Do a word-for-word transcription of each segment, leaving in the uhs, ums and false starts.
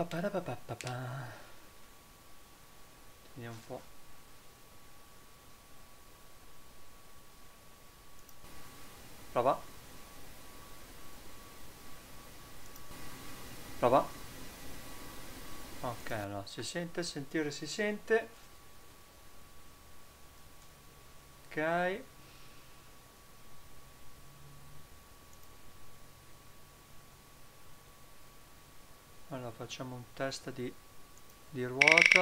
Pa-pa-ra-pa-pa-pa-pa. Vediamo un po'. Prova. Prova. Ok, allora si sente, sentire si sente. Ok. Allora facciamo un test di, di ruota.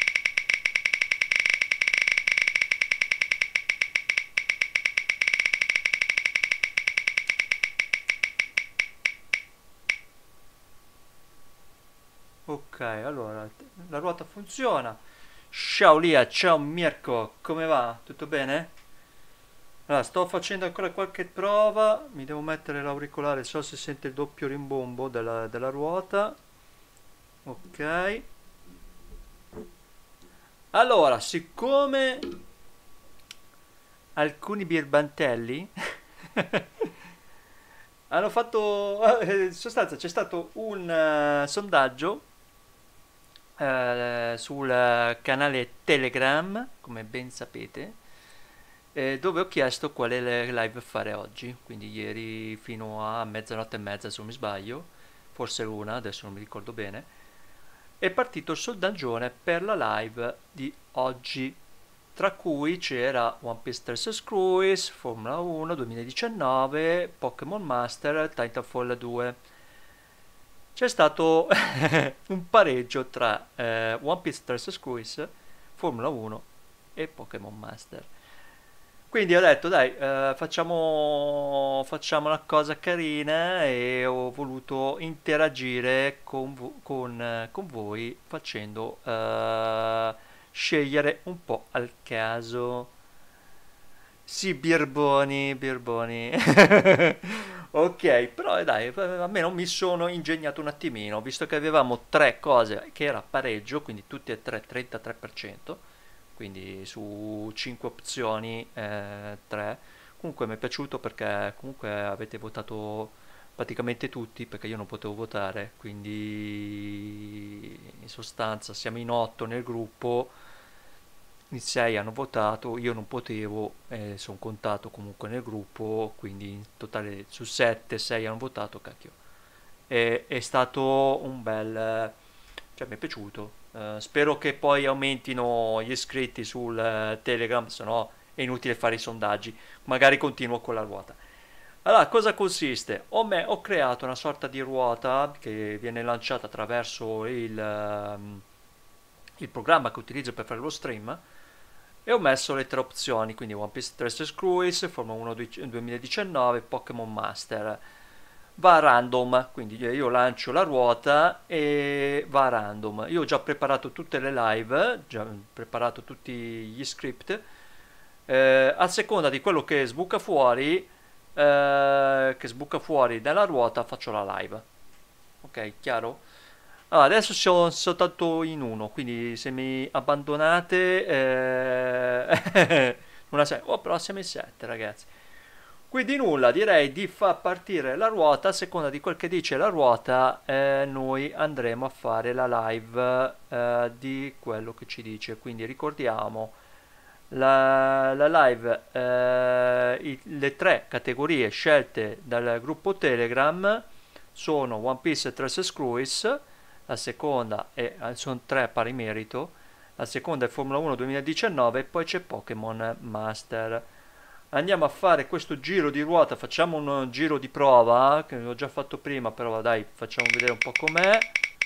Ok, allora la ruota funziona. Ciao Lia, ciao Mirko, come va? Tutto bene? Allora, sto facendo ancora qualche prova, mi devo mettere l'auricolare, so se sente il doppio rimbombo della, della ruota. Ok. Allora, siccome alcuni birbantelli hanno fatto, eh, in sostanza c'è stato un eh, sondaggio eh, sul canale Telegram, come ben sapete, eh, dove ho chiesto quale live fare oggi, quindi ieri fino a mezzanotte e mezza se non mi sbaglio, forse l'una, adesso non mi ricordo bene, è partito il sondaggione per la live di oggi, tra cui c'era One Piece Treasure Cruise, Formula uno duemiladiciannove, Pokémon Master, Titanfall due. C'è stato un pareggio tra eh, One Piece Treasure Cruise, Formula uno e Pokémon Master. Quindi ho detto, dai, eh, facciamo, facciamo una cosa carina e ho voluto interagire con, vo- con, eh, con voi facendo eh, scegliere un po' al caso. Sì, Birboni, Birboni. Ok, però eh, dai, almeno mi sono ingegnato un attimino, visto che avevamo tre cose che era pareggio, quindi tutte e tre trentatré per cento, quindi su cinque opzioni eh, tre. Comunque mi è piaciuto perché comunque avete votato praticamente tutti, perché io non potevo votare, quindi in sostanza siamo in otto nel gruppo, in sei hanno votato, io non potevo, eh, sono contato comunque nel gruppo, quindi in totale su sette, sei hanno votato, cacchio. E, è stato un bel, cioè mi è piaciuto. Eh, spero che poi aumentino gli iscritti sul eh, Telegram, se no è inutile fare i sondaggi. Magari continuo con la ruota. Allora, cosa consiste? Ho, me- ho creato una sorta di ruota che viene lanciata attraverso il, ehm, il programma che utilizzo per fare lo stream e ho messo le tre opzioni, quindi One Piece Treasure Cruise, Formula uno duemiladiciannove, Pokémon Master. Va a random, quindi io lancio la ruota e va a random. Io ho già preparato tutte le live, già preparato tutti gli script. Eh, a seconda di quello che sbuca fuori, eh, che sbuca fuori dalla ruota, faccio la live. Ok, chiaro? Allora, adesso sono soltanto in uno, quindi se mi abbandonate, eh... una se- oh, però siamo in sette, ragazzi. Quindi nulla, direi di far partire la ruota, a seconda di quel che dice la ruota, eh, noi andremo a fare la live eh, di quello che ci dice. Quindi ricordiamo la, la live, eh, i- le tre categorie scelte dal gruppo Telegram sono One Piece e Treasure Cruise, la seconda è, eh, sono tre a pari merito, la seconda è Formula uno duemiladiciannove e poi c'è Pokémon Master. Andiamo a fare questo giro di ruota, facciamo un giro di prova, che l'ho già fatto prima, però dai, facciamo vedere un po' com'è.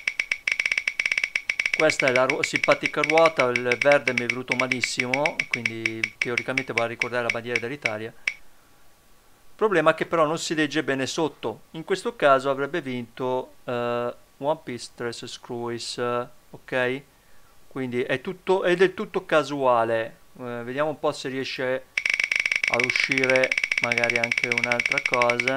Questa è la ru- simpatica ruota, il verde mi è venuto malissimo, quindi teoricamente va a ricordare la bandiera dell'Italia. Problema che però non si legge bene sotto. In questo caso avrebbe vinto eh, One Piece Treasure Cruise, ok? Quindi è tutto, è del tutto casuale. Eh, vediamo un po' se riesce ad uscire magari anche un'altra cosa.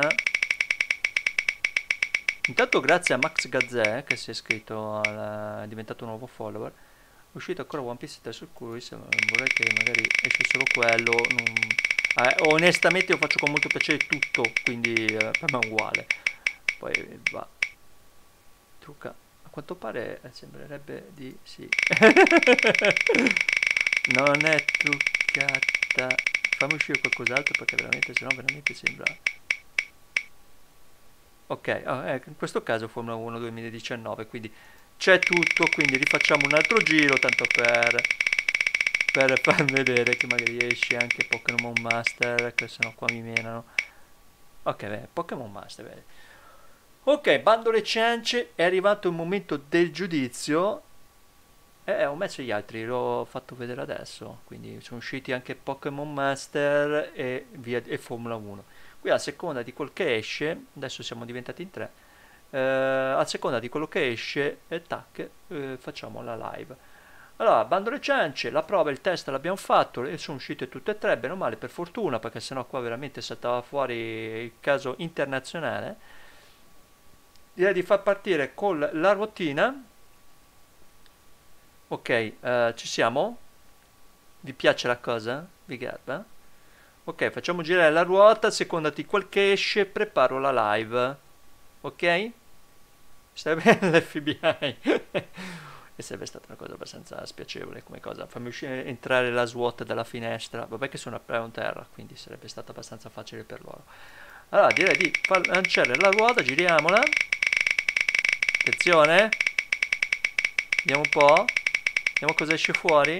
Intanto grazie a Max Gazzè che si è iscritto, al, è diventato un nuovo follower. È uscito ancora One Piece Treasure Cruise, vorrei che magari esce solo quello. non- eh, onestamente io faccio con molto piacere tutto, quindi eh, per me è uguale. Poi va, trucca, quanto pare eh, sembrerebbe di sì. Non è truccata. Fammi uscire qualcos'altro perché veramente, sennò veramente sembra... Ok, ah, eh, in questo caso Formula uno duemiladiciannove, quindi c'è tutto, quindi rifacciamo un altro giro, tanto per, per far vedere che magari esce anche Pokémon Master, che sennò qua mi menano. Ok, beh, Pokémon Master, bene. Ok, bando le ciance, è arrivato il momento del giudizio. Eh, ho messo gli altri, l'ho fatto vedere adesso, quindi sono usciti anche Pokémon Master e, via, e Formula uno. Qui a seconda di quel che esce, adesso siamo diventati in tre, eh, a seconda di quello che esce, e tac, eh, facciamo la live. Allora, bando le ciance, la prova e il test l'abbiamo fatto e sono uscite tutte e tre, bene o male, per fortuna, perché sennò qua veramente saltava fuori il caso internazionale. Direi di far partire con la routine. Ok, eh, ci siamo? Vi piace la cosa? Vi garba? Ok, facciamo girare la ruota, a seconda di quel che esce, preparo la live. Ok? Stai bene l'F B I? E sarebbe stata una cosa abbastanza spiacevole come cosa. Fammi uscire, entrare la SWAT dalla finestra. Vabbè che sono a terra, quindi sarebbe stato abbastanza facile per loro. Allora, direi di far lanciare la ruota, giriamola. Attenzione. Vediamo un po'. Vediamo cosa esce fuori.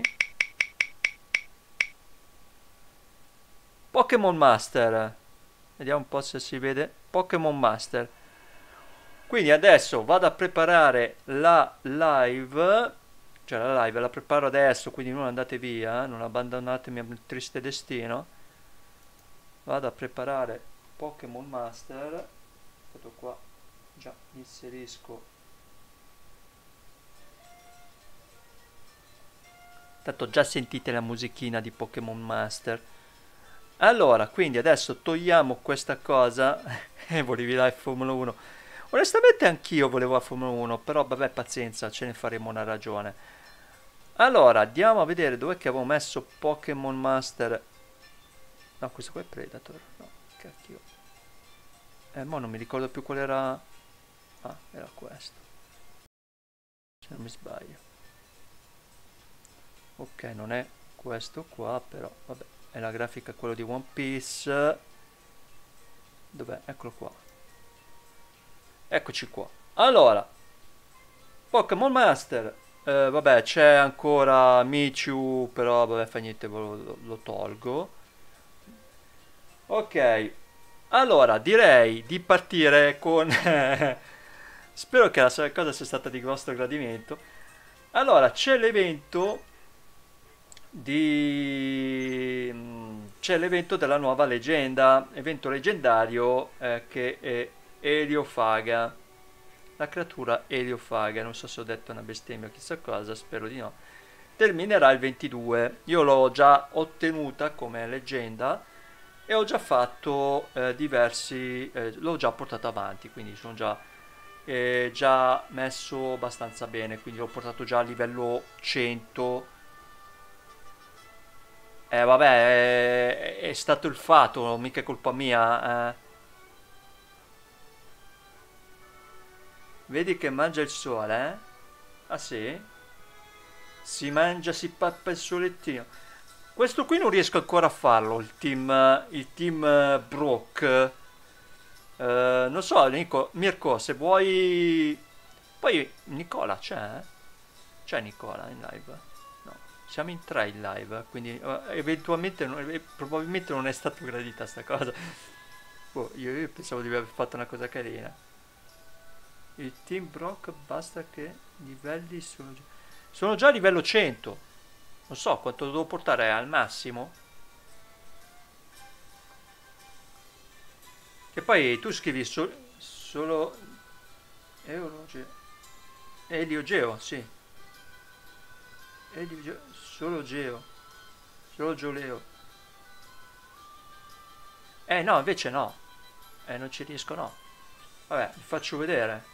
Pokémon Master. Vediamo un po' se si vede. Pokémon Master. Quindi adesso vado a preparare la live. Cioè la live la preparo adesso, quindi non andate via, non abbandonatemi al triste destino. Vado a preparare Pokémon Master. Vado qua. Già inserisco. Tanto già sentite la musichina di Pokémon Master. Allora, quindi adesso togliamo questa cosa. E volevi la Formula uno. Onestamente anch'io volevo la Formula uno, però vabbè, pazienza, ce ne faremo una ragione. Allora, andiamo a vedere dov'è che avevo messo Pokémon Master. No, questo qua è Predator. No, cacchio. Eh, mo non mi ricordo più qual era. Ah, era questo. Se non mi sbaglio. Ok, non è questo qua, però vabbè, è la grafica quello di One Piece. Dov'è? Eccolo qua. Eccoci qua. Allora, Pokémon Master. Eh, vabbè, c'è ancora Michu, però vabbè, fa niente, lo, lo tolgo. Ok, allora direi di partire con... Spero che la cosa sia stata di vostro gradimento. Allora, c'è l'evento di... c'è l'evento della nuova leggenda, evento leggendario eh, che è Eliofaga. La creatura Eliofaga, non so se ho detto una bestemmia o chissà cosa, spero di no. Terminerà il ventidue. Io l'ho già ottenuta come leggenda e ho già fatto eh, diversi, eh, l'ho già portata avanti, quindi sono già, eh, già messo abbastanza bene, quindi l'ho portato già a livello cento. Eh vabbè, è, è stato il fatto, mica è colpa mia. Eh. Vedi che mangia il sole, eh? Ah sì? Si mangia, si pappa il solettino. Questo qui non riesco ancora a farlo, il team, il team eh, Brock. Eh, non so, Nico, Mirko, se vuoi... Poi Nicola c'è? C'è Nicola in live? No, siamo in tre in live, quindi eh, eventualmente, non- eh, probabilmente non è stata gradita sta cosa. Boh, io, io pensavo di aver fatto una cosa carina. Il team Brock basta che livelli sono già... Sono già a livello cento. Non so quanto devo portare al massimo. E poi tu scrivi so- solo... Eurogeo. Eliogeo, sì. Eliogeo. Solo Geo. Solo Gioleo. Eh no, invece no. Eh, non ci riesco, no. Vabbè, vi faccio vedere.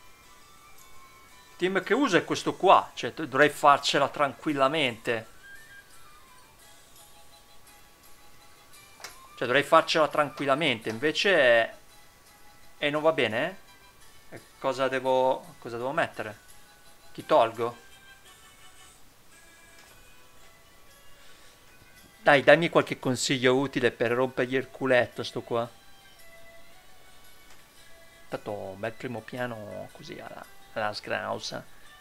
Il team che uso è questo qua. Cioè, dovrei farcela tranquillamente. Cioè, dovrei farcela tranquillamente. Invece... E non va bene? Eh? Cosa devo... Cosa devo mettere? Ti tolgo? Dai, dammi qualche consiglio utile per rompergli il culetto sto qua. Tanto un bel primo piano così alla, alla sgrausa.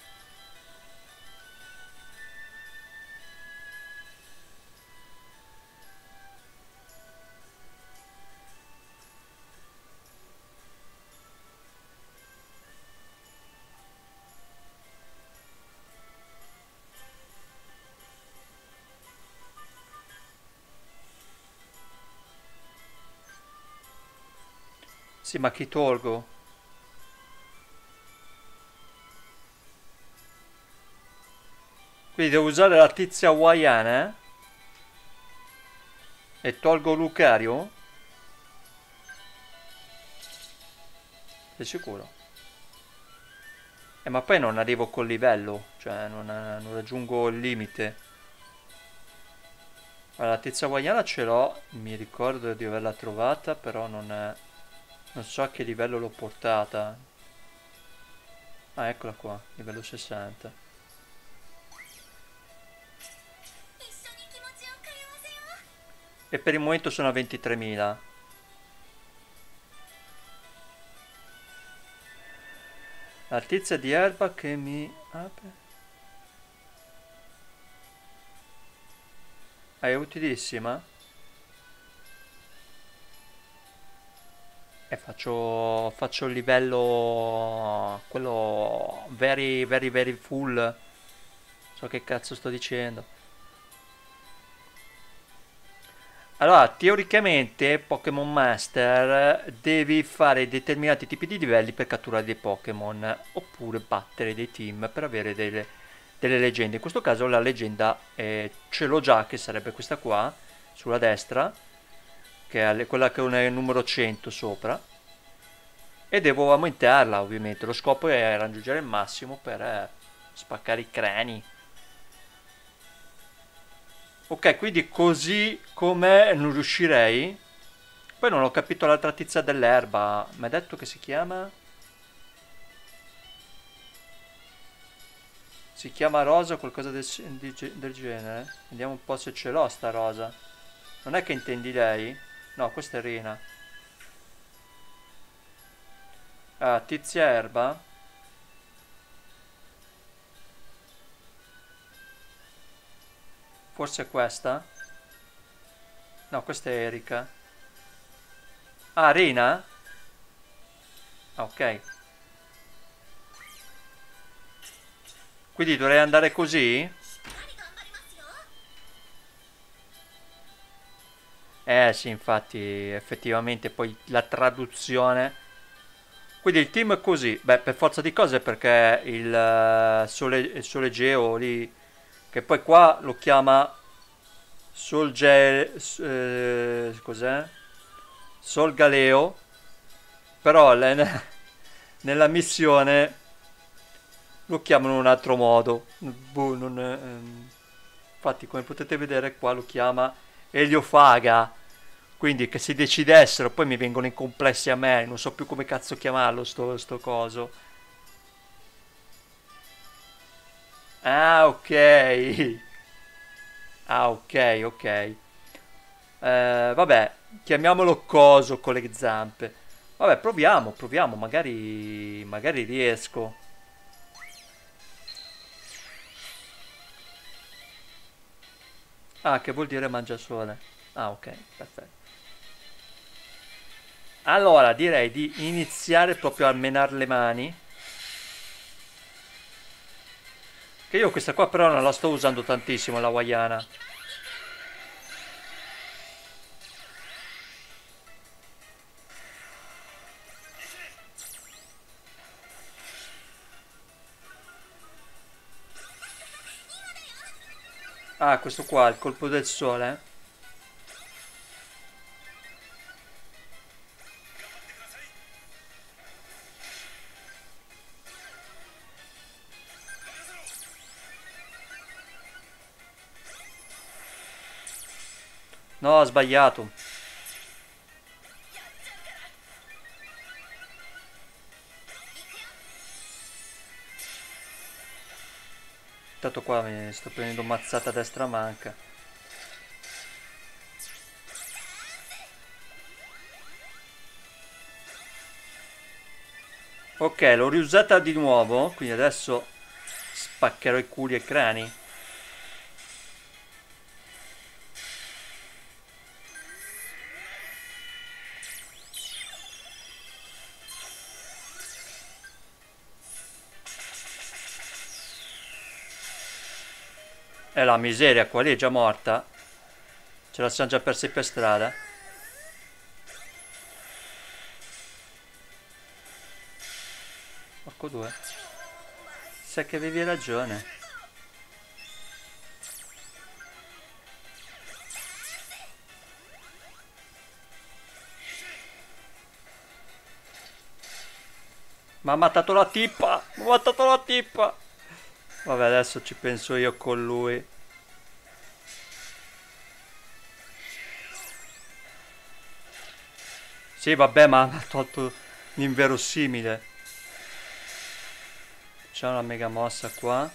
Sì, ma chi tolgo? Quindi devo usare la tizia hawaiana, eh? E tolgo Lucario? Sei sicuro? Eh, ma poi non arrivo col livello, cioè non, non raggiungo il limite. Allora, la tizia hawaiana ce l'ho, mi ricordo di averla trovata, però non, è, non so a che livello l'ho portata. Ah, eccola qua, livello sessanta. E per il momento sono a ventitremila. La tizia di erba che mi apre. Ah, è utilissima? E faccio, faccio il livello, quello very, very, very full. So che cazzo sto dicendo. Allora, teoricamente, Pokémon Master devi fare determinati tipi di livelli per catturare dei Pokémon, oppure battere dei team per avere delle, delle leggende. In questo caso la leggenda eh, ce l'ho già, che sarebbe questa qua, sulla destra, che è quella che è il numero cento sopra. E devo aumentarla, ovviamente. Lo scopo è raggiungere il massimo per eh, spaccare i crani. Ok, quindi così com'è non riuscirei. Poi non ho capito l'altra tizia dell'erba. Mi ha detto che si chiama... Si chiama Rosa o qualcosa del, di, del genere. Vediamo un po' se ce l'ho sta Rosa. Non è che intendi lei? No, questa è Rina. Ah, tizia erba. Forse è questa? No, questa è Erika. Ah, Rina? Ah, ok. Quindi dovrei andare così? Eh sì, infatti, effettivamente poi la traduzione... Quindi il team è così. Beh, per forza di cose perché il uh, sole, il sole Geo lì... Che poi qua lo chiama Solge... Eh, cos'è? Sol Galeo. Però le, nella missione lo chiamano in un altro modo. Boh, non, ehm, infatti, come potete vedere qua lo chiama Eliofaga. Quindi che si decidessero, poi mi vengono incomplessi a me, non so più come cazzo chiamarlo sto, sto coso. Ah, ok. Ah, ok, ok. Eh, vabbè, chiamiamolo coso con le zampe. Vabbè, proviamo, proviamo, magari, magari riesco. Ah, che vuol dire mangiasole? Ah, ok, perfetto. Allora, direi di iniziare proprio a menare le mani. Che io questa qua però non la sto usando tantissimo, la hawaiana. Ah, questo qua, il colpo del sole. No, ho sbagliato. tanto qua mi sto prendendo mazzata a destra manca. Ok, l'ho riusata di nuovo, quindi adesso spaccherò i culi e i crani. E la miseria, qua lì è già morta. Ce la siamo già persi per strada. Porco due. Sai che avevi ragione. Ma ha matato la tippa! Ma ha matato la tippa! Vabbè, adesso ci penso io con lui. Sì, vabbè, ma ha tolto l'inverosimile. C'è una mega mossa qua.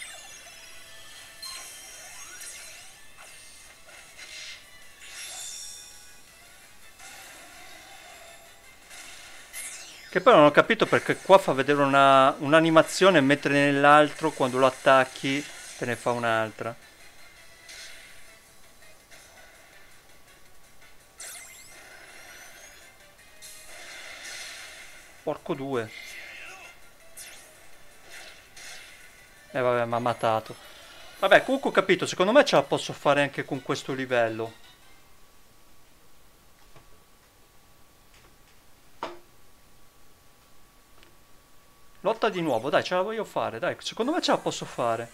Che poi non ho capito perché qua fa vedere una, un'animazione mentre nell'altro quando lo attacchi te ne fa un'altra. Porco due. E eh, vabbè, mi ha matato. Vabbè, comunque ho capito, secondo me ce la posso fare anche con questo livello. Lotta di nuovo, dai, ce la voglio fare, dai, secondo me ce la posso fare.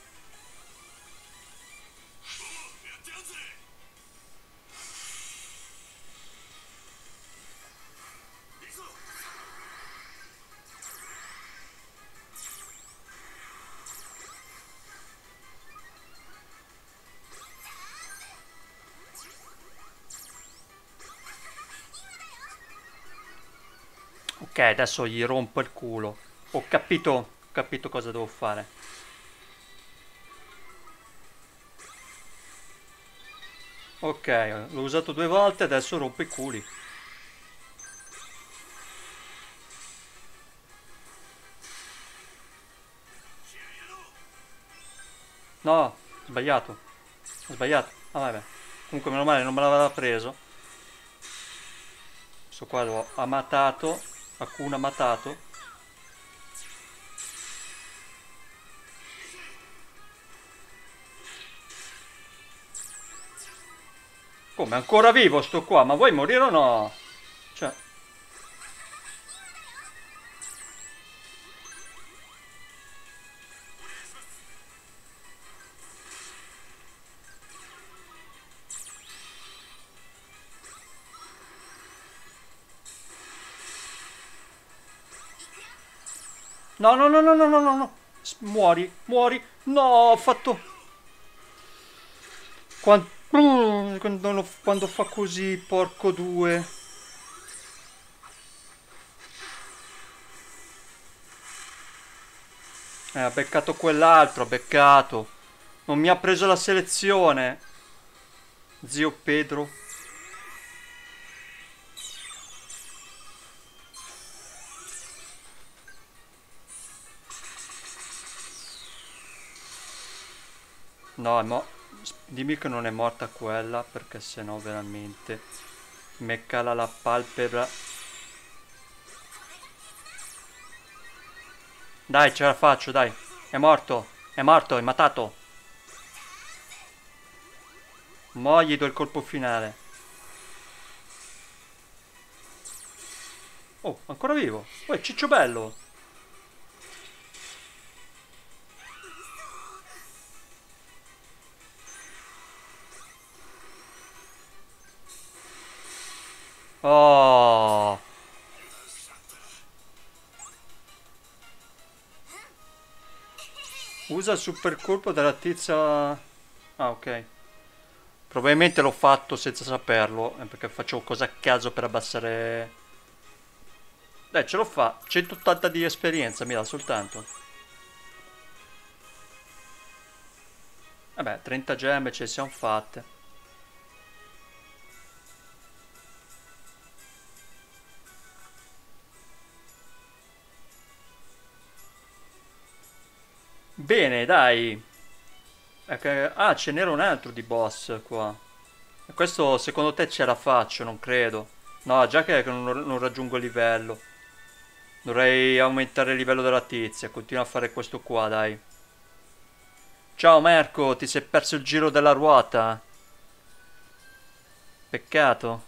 Ok, adesso gli rompo il culo. Ho capito, ho capito cosa devo fare. Ok, l'ho usato due volte, adesso rompo i culi. No, sbagliato. Ho sbagliato. Ah, vabbè. Comunque meno male non me l'aveva preso. Questo qua l'ho amatato. Hakuna matato. Come, ancora vivo sto qua? Ma vuoi morire o no? Cioè... No, no, no, no, no, no, no, no. S- muori, muori. No, ho fatto... Quando, quando, lo- quando fa così, porco due. Eh, ha beccato quell'altro, ha beccato. Non mi ha preso la selezione. Zio Pedro. No, è mo... dimmi che non è morta quella, perché sennò veramente me cala la palpebra. Dai, ce la faccio, dai. È morto, è morto, è matato. Mo' gli do il colpo finale. Oh, ancora vivo. Uè, ciccio bello. Oh. Usa il super colpo della tizia... Ah, ok. Probabilmente l'ho fatto senza saperlo, eh, perché facevo cosa a caso per abbassare... Dai, ce l'ho fa. centottanta di esperienza mi dà soltanto. Vabbè, trenta gemme ce le siamo fatte. Bene, dai. Ecco, ah, ce n'era un altro di boss qua. E questo secondo te ce la faccio? Non credo. No, già che non, non raggiungo il livello. Dovrei aumentare il livello della tizia. Continua a fare questo qua, dai. Ciao Marco, ti sei perso il giro della ruota? Peccato.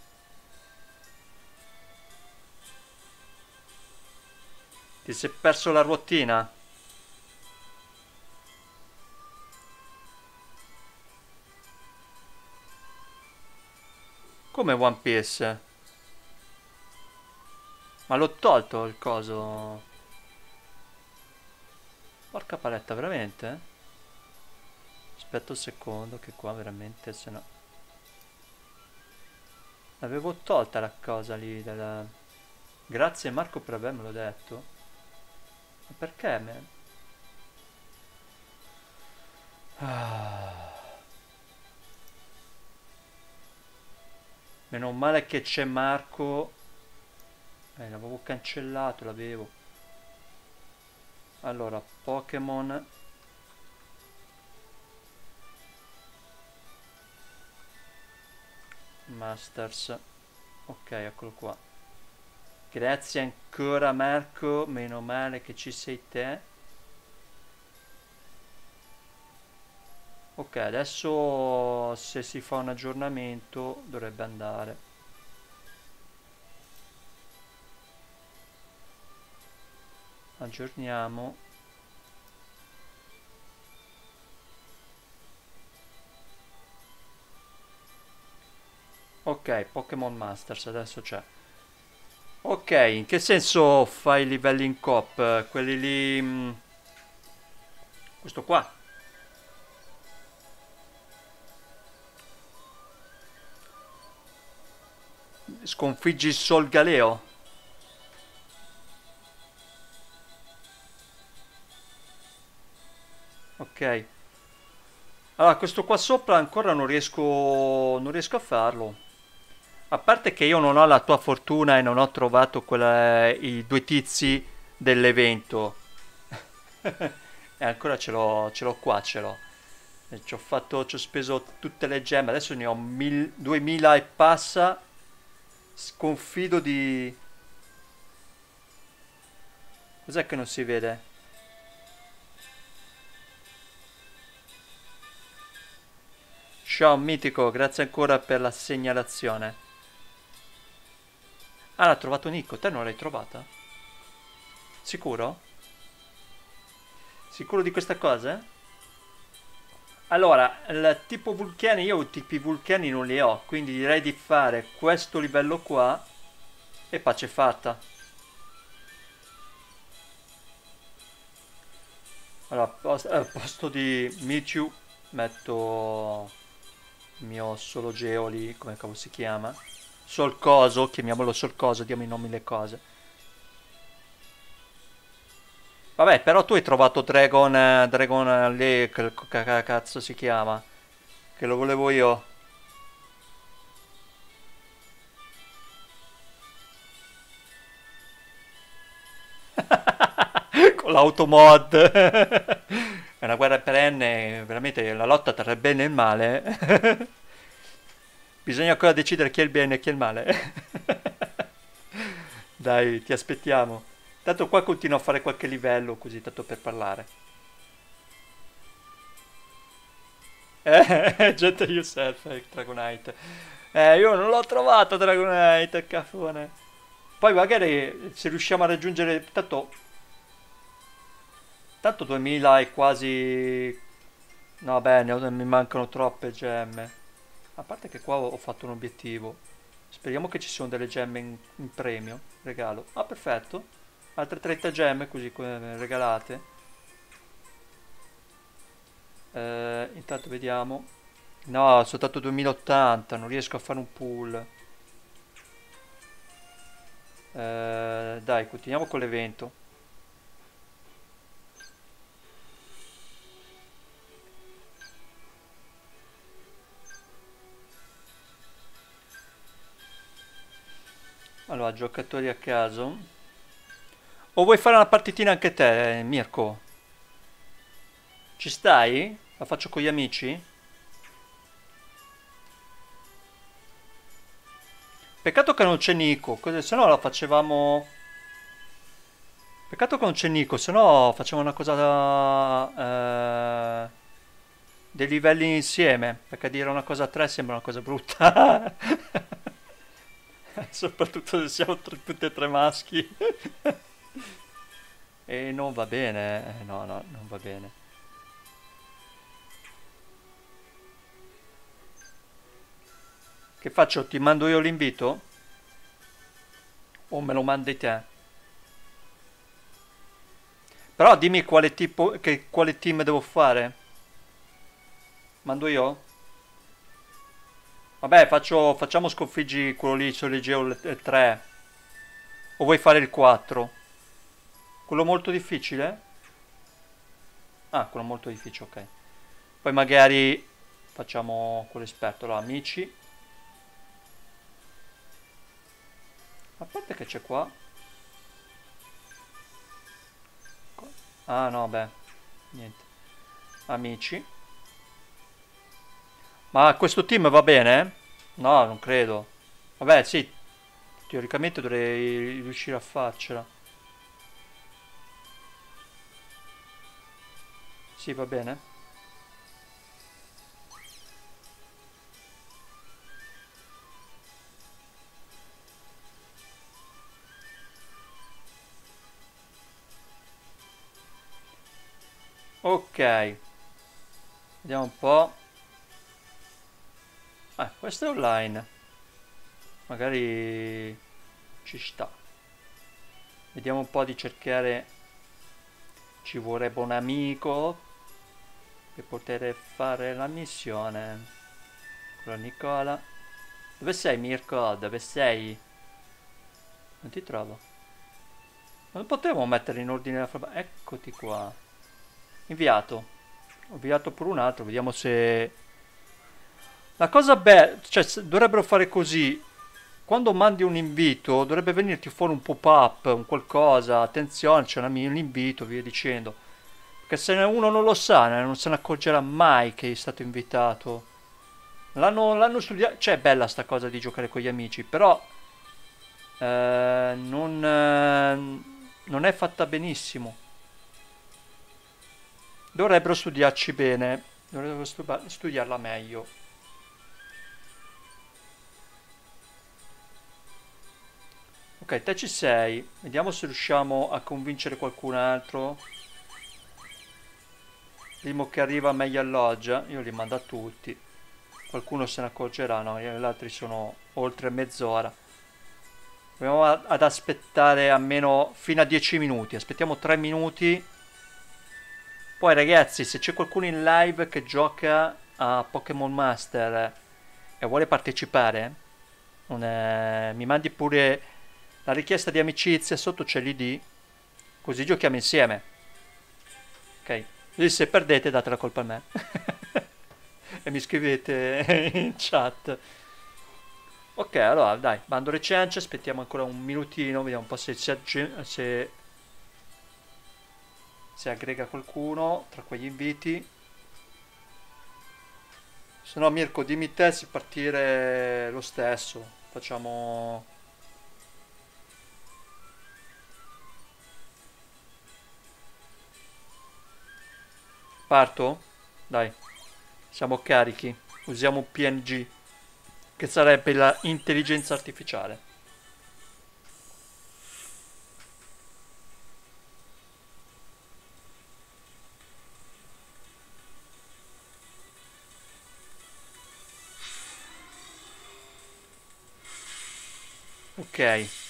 Ti sei perso la ruotina? Come One Piece? Ma l'ho tolto il coso. Porca paletta, veramente? Aspetta un secondo che qua veramente se no... L'avevo tolta la cosa lì della... Grazie Marco per avermelo detto. Ma perché me... Ah. Meno male che c'è Marco. Eh, l'avevo cancellato, l'avevo. Allora, Pokémon. Masters. Ok, eccolo qua. Grazie ancora Marco, meno male che ci sei te. Ok, adesso se si fa un aggiornamento dovrebbe andare. Aggiorniamo. Ok, Pokémon Masters adesso c'è. Ok, in che senso fai i livelli in coop? Quelli lì... mh, questo qua. Sconfiggi il Sol Galeo. Ok. Allora, questo qua sopra ancora non riesco... non riesco a farlo. A parte che io non ho la tua fortuna e non ho trovato quella- i due tizi dell'evento. E ancora ce l'ho, ce l'ho qua, ce l'ho. E ci ho fatto, ci ho speso tutte le gemme, adesso ne ho mil- duemila e passa. Sconfido di... Cos'è che non si vede? Ciao mitico, grazie ancora per la segnalazione. Ah, l'ha trovato Nico, te non l'hai trovata? Sicuro? Sicuro di questa cosa? Allora, il tipo vulcani, io tipi vulcani non li ho, quindi direi di fare questo livello qua e pace fatta. Allora, pos- eh, al posto di Mewtwo metto il mio solo Geoli, come cavolo si chiama? Solcoso, chiamiamolo Solcoso, diamo i nomi le cose. Vabbè, però tu hai trovato Dragon, eh, Dragon eh, lì, che che- che cazzo si chiama? Che lo volevo io. Con l'automod. È una guerra perenne, veramente la lotta tra il bene e il male. Bisogna ancora decidere chi è il bene e chi è il male. Dai, ti aspettiamo. Tanto qua continuo a fare qualche livello, così tanto per parlare. Eh, Get yourself, eh, Dragonite. Eh, io non l'ho trovato Dragonite, cafone. Poi magari se riusciamo a raggiungere... Tanto, tanto duemila e quasi... No, bene, mi mancano troppe gemme. A parte che qua ho ho fatto un obiettivo. Speriamo che ci siano delle gemme in, in premio. Regalo. Ah, perfetto. Altre trenta gemme così come regalate. Eh, intanto vediamo. No, soltanto duemilaottanta. Non riesco a fare un pool. Eh, dai, continuiamo con l'evento. Allora, giocatori a caso. O vuoi fare una partitina anche te, Mirko? Ci stai? La faccio con gli amici? Peccato che non c'è Nico, così- se no la facevamo... Peccato che non c'è Nico, se no facciamo una cosa da... eh, dei livelli insieme, perché dire una cosa a tre sembra una cosa brutta. Soprattutto se siamo tr- tutti e tre maschi. E non va bene, eh, no, no, non va bene. Che faccio? Ti mando io l'invito? O me lo mandi te? Però dimmi quale tipo, che, quale team devo fare. Mando io? Vabbè, faccio, facciamo sconfiggi quello lì, Soligeo il tre. O vuoi fare il quattro? Quello molto difficile? Ah, quello molto difficile, ok. Poi magari facciamo quello esperto, allora, amici. A parte che c'è qua. Ah no, beh, niente. Amici. Ma questo team va bene? No, non credo. Vabbè, sì, teoricamente dovrei riuscire a farcela. Sì, va bene. Ok, vediamo un po'. Ah, questo è online. Magari ci sta. Vediamo un po' di cercare. Ci vorrebbe un amico per poter fare la missione. Quello Nicola. Dove sei, Mirko? Dove sei? Non ti trovo. Non potevo mettere in ordine la roba. Eccoti qua. Inviato. Ho inviato pure un altro. Vediamo se... La cosa bella... Cioè, se- dovrebbero fare così. Quando mandi un invito, dovrebbe venirti fuori un pop-up, un qualcosa. Attenzione, c'è una- un invito, via dicendo. Perché se uno non lo sa, non se ne accorgerà mai che è stato invitato. L'hanno, l'hanno studiato... Cioè, è bella sta cosa di giocare con gli amici, però... eh, non... eh, non è fatta benissimo. Dovrebbero studiarci bene. Dovrebbero stu- studiarla meglio. Ok, te ci sei. Vediamo se riusciamo a convincere qualcun altro. Primo che arriva meglio alloggia. Io li mando a tutti. Qualcuno se ne accorgerà, no? Gli altri sono oltre mezz'ora. Proviamo a- ad aspettare almeno fino a dieci minuti. Aspettiamo tre minuti. Poi ragazzi, se c'è qualcuno in live che gioca a Pokémon Master e vuole partecipare, non è- mi mandi pure la richiesta di amicizia, sotto c'è l'I D, così giochiamo insieme. Ok? Così se perdete date la colpa a me. E mi scrivete in chat. Ok, allora dai, bando le ciance, aspettiamo ancora un minutino, vediamo un po' se si, agge- se si aggrega qualcuno tra quegli inviti. Se no, Mirko, dimmi te se partire lo stesso. Facciamo... Parto? Dai, siamo carichi. Usiamo P N G, che sarebbe la intelligenza artificiale. Ok.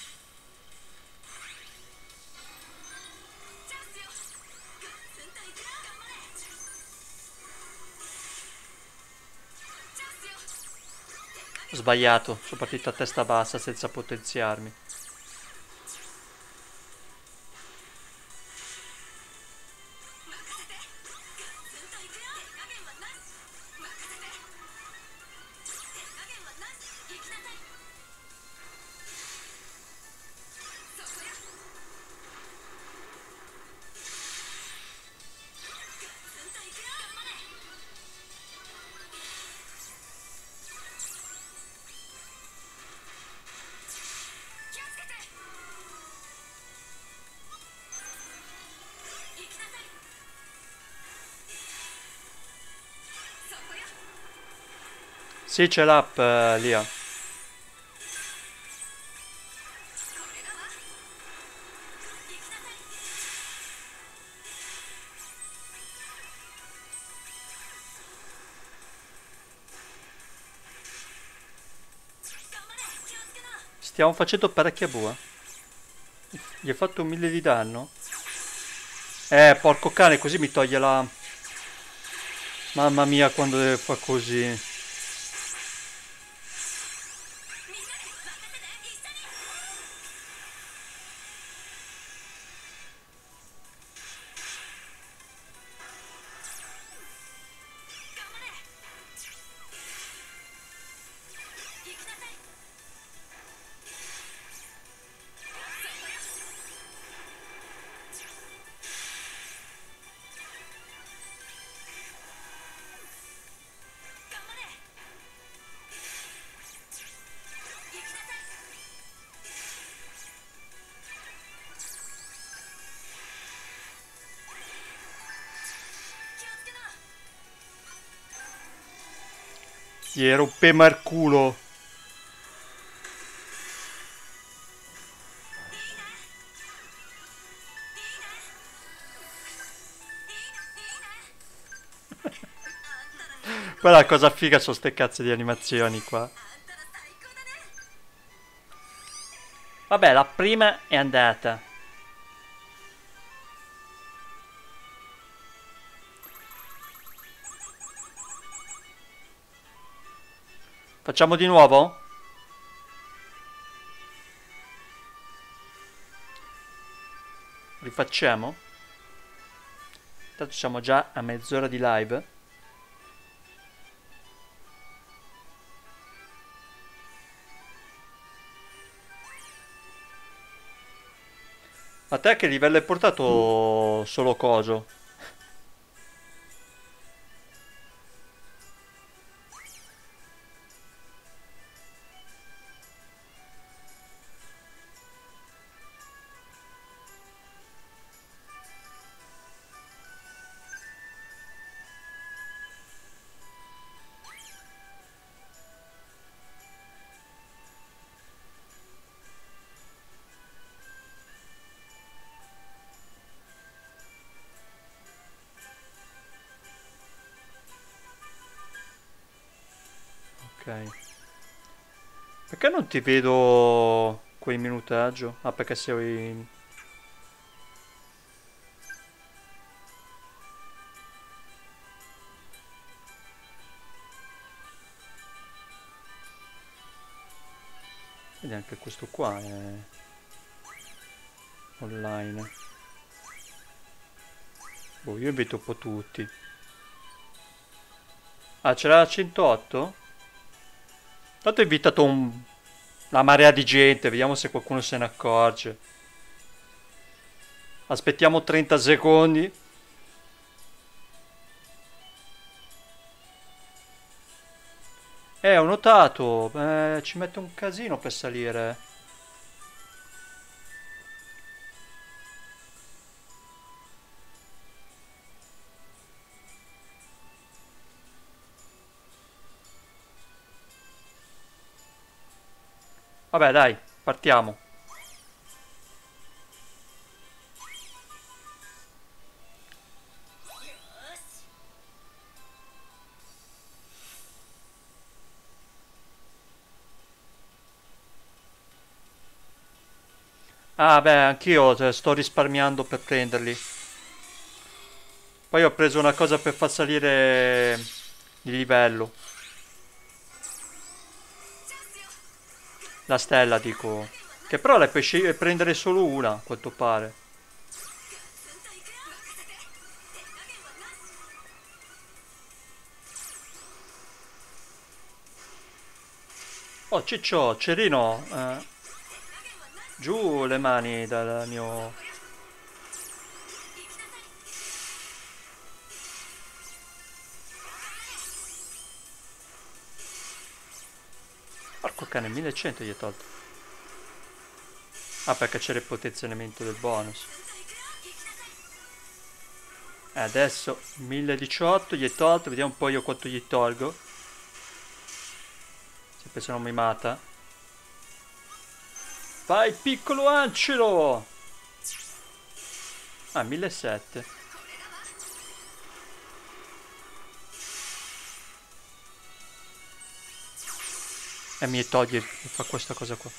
Ho sbagliato, sono partito a testa bassa senza potenziarmi. Sì, c'è l'app, eh, Lia. Stiamo facendo parecchia bua. Gli hai fatto un mille di danno? Eh, porco cane, così mi toglie la... Mamma mia, quando fa così. Gli rompema il culo. Guarda la cosa figa sono ste cazzo di animazioni qua. Vabbè, la prima è andata. Facciamo di nuovo? Rifacciamo? Intanto siamo già a mezz'ora di live. A te che livello hai portato solo coso? Ok. Perché non ti vedo quel minutaggio? Ah, perché sei... Vedi, anche questo qua è online. Boh, io invito un po' tutti. Ah, c'era la centootto? Tanto ho invitato un... una marea di gente, vediamo se qualcuno se ne accorge. Aspettiamo trenta secondi. Eh, ho notato, eh, ci mette un casino per salire. Vabbè, dai, partiamo. Ah, beh, anch'io cioè, sto risparmiando per prenderli. Poi ho preso una cosa per far salire il livello. La stella, dico. Che però le puoi scegli- prendere solo una, a quanto pare. Oh, Ciccio, Cerino, eh, giù le mani dal mio... Porco cane, millecento gli è tolto. Ah, perché c'era il potenzionamento del bonus. E adesso mille diciotto gli è tolto, vediamo un po' io quanto gli tolgo. Sempre se non mi mata. Vai piccolo Angelo! Ah, millesettecento. E mi toglie, fa questa cosa qua.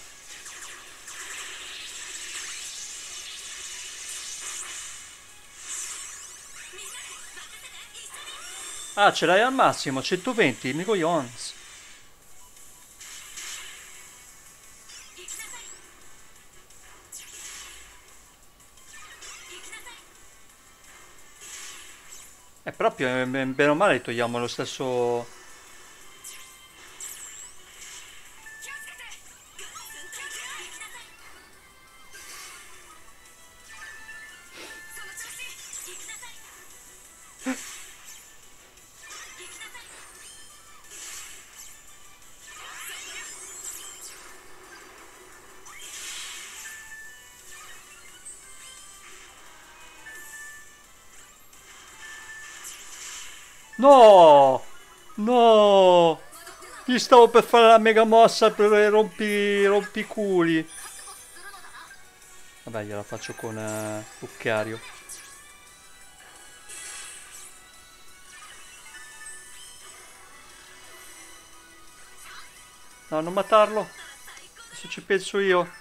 Ah, ce l'hai al massimo, centoventi, mi coglions. È proprio, eh, bene o male togliamo lo stesso... No! No! Gli stavo per fare la mega mossa per rompi, rompiculi. Vabbè, gliela faccio con uh, Lucario. No, non matarlo. Adesso ci penso io.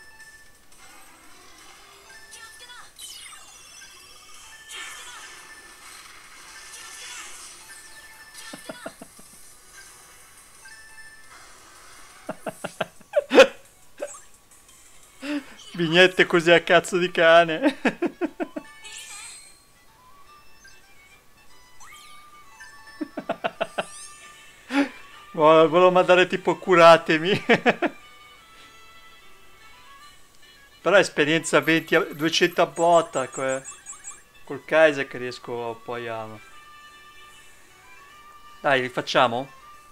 Vignette così a cazzo di cane. Volevo mandare tipo curatemi. Però esperienza venti a, duecento a botta. Que, col Kaiser che riesco poi a... Dai, rifacciamo?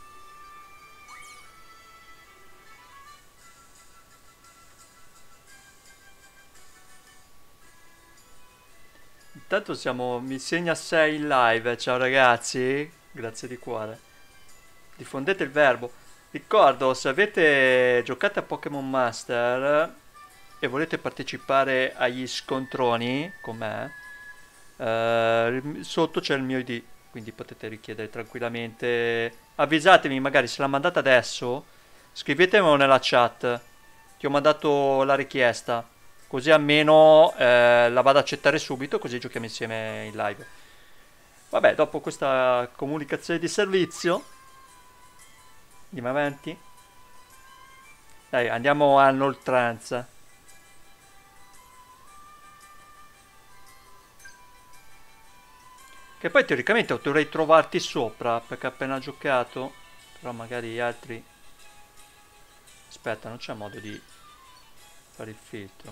Intanto siamo... Mi segna sei in live. Ciao ragazzi. Grazie di cuore. Diffondete il verbo. Ricordo, se avete giocato a Pokémon Master e volete partecipare agli scontroni con me, eh, sotto c'è il mio I D, quindi potete richiedere tranquillamente. Avvisatemi, magari se l'ha mandata adesso, scrivetemelo nella chat. Ti ho mandato la richiesta, così almeno eh, la vado ad accettare subito, così giochiamo insieme in live. Vabbè, dopo questa comunicazione di servizio, andiamo avanti. Dai, andiamo all'oltranza. Che poi teoricamente dovrei trovarti sopra, perché ho appena giocato. Però magari gli altri... Aspetta, non c'è modo di fare il filtro.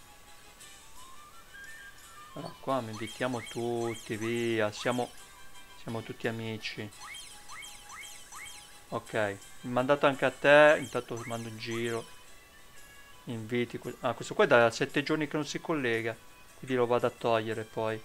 Allora, qua mi invitiamo tutti, via. Siamo, siamo tutti amici. Ok, mandato anche a te. Intanto mando un giro. Inviti. Ah, questo qua è da sette giorni che non si collega. Quindi lo vado a togliere poi.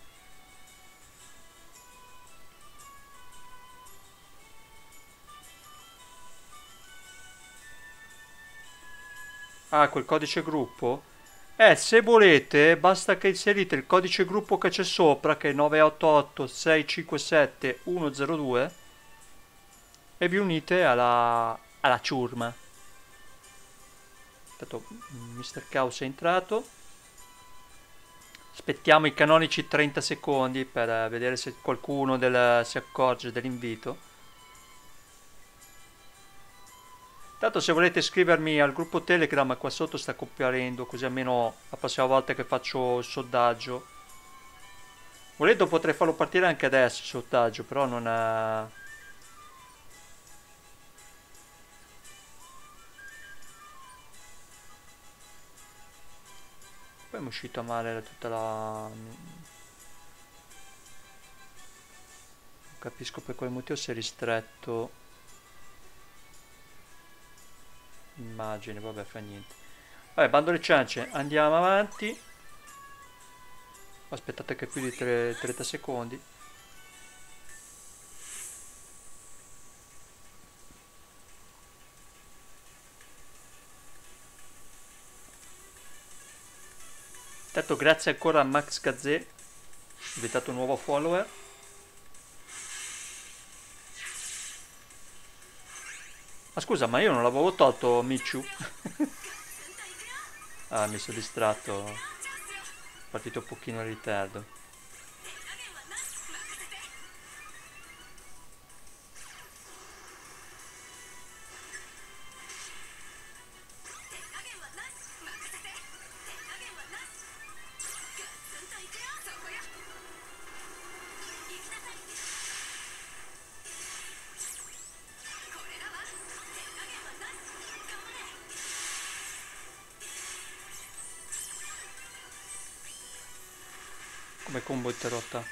Ah, quel codice gruppo? Eh, se volete, basta che inserite il codice gruppo che c'è sopra, che è nove otto otto sei cinque sette uno zero due, e vi unite alla, alla ciurma. Intanto mister Caos è entrato. Aspettiamo i canonici trenta secondi per vedere se qualcuno del, si accorge dell'invito. Tanto se volete iscrivermi al gruppo Telegram, qua sotto sta comparendo, così almeno la prossima volta che faccio il sondaggio. Volendo potrei farlo partire anche adesso il sondaggio, però non ha... Poi mi è uscita male tutta la... Non capisco per quale motivo si è ristretto l'immagine, vabbè, fa niente. Vabbè, bando alle ciance, andiamo avanti. Aspettate che più di trenta secondi. Intanto grazie ancora a Max Gazzè, diventato un nuovo follower. Ma scusa, ma io non l'avevo tolto Michu? Ah, mi sono distratto. Partito un pochino in ritardo. Come combo interrotta.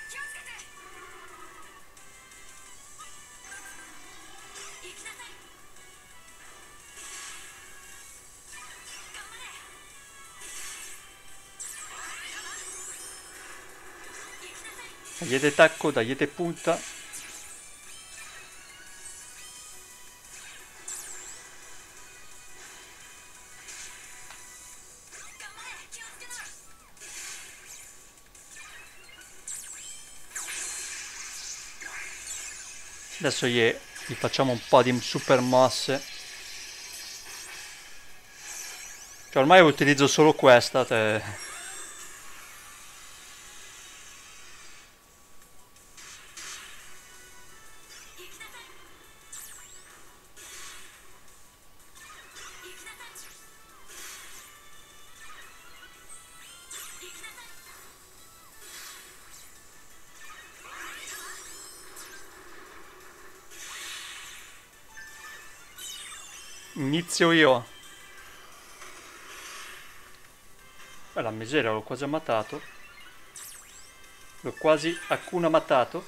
Dagliete tacco, dagliete punta. Adesso gli, gli facciamo un po' di super mosse. Cioè ormai utilizzo solo questa. Te... Inizio io. Beh, la miseria, l'ho quasi ammatato. L'ho quasi Hakuna matato.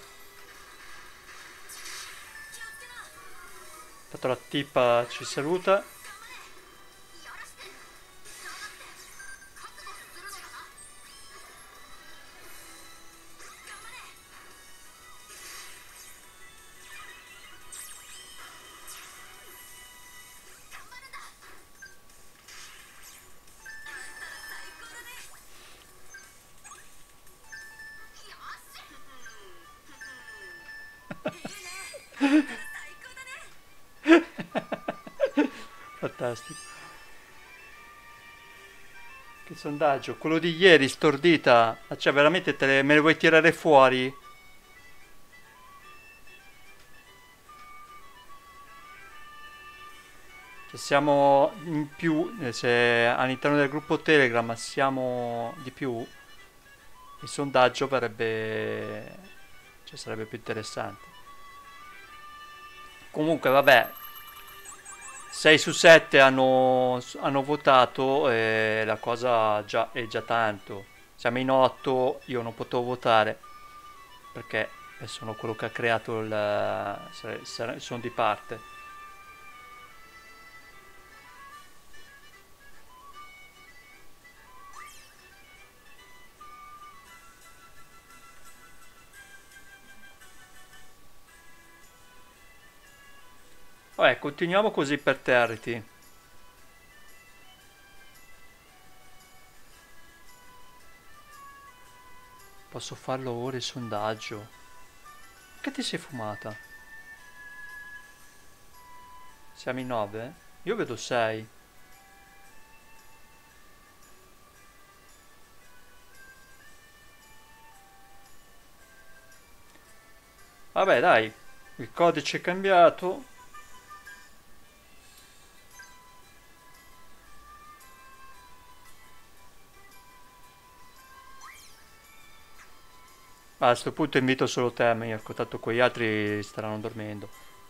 Tanto la tipa ci saluta. Fantastico. Che sondaggio? Quello di ieri, stordita. Ah, cioè, veramente te le, me le vuoi tirare fuori? Cioè, siamo in più, eh, se all'interno del gruppo Telegram siamo di più, il sondaggio verrebbe, cioè, sarebbe più interessante. Comunque, vabbè, sei su sette hanno, hanno votato e la cosa già, è già tanto. Siamo in otto, io non potevo votare perché sono quello che ha creato il... sono di parte. Vabbè, continuiamo così per Terity. Posso farlo ora il sondaggio? Che ti sei fumata? Siamo in nove? Io vedo sei. Vabbè, dai, il codice è cambiato. Ah, a sto punto invito solo te, Mirko, tanto quegli altri staranno dormendo.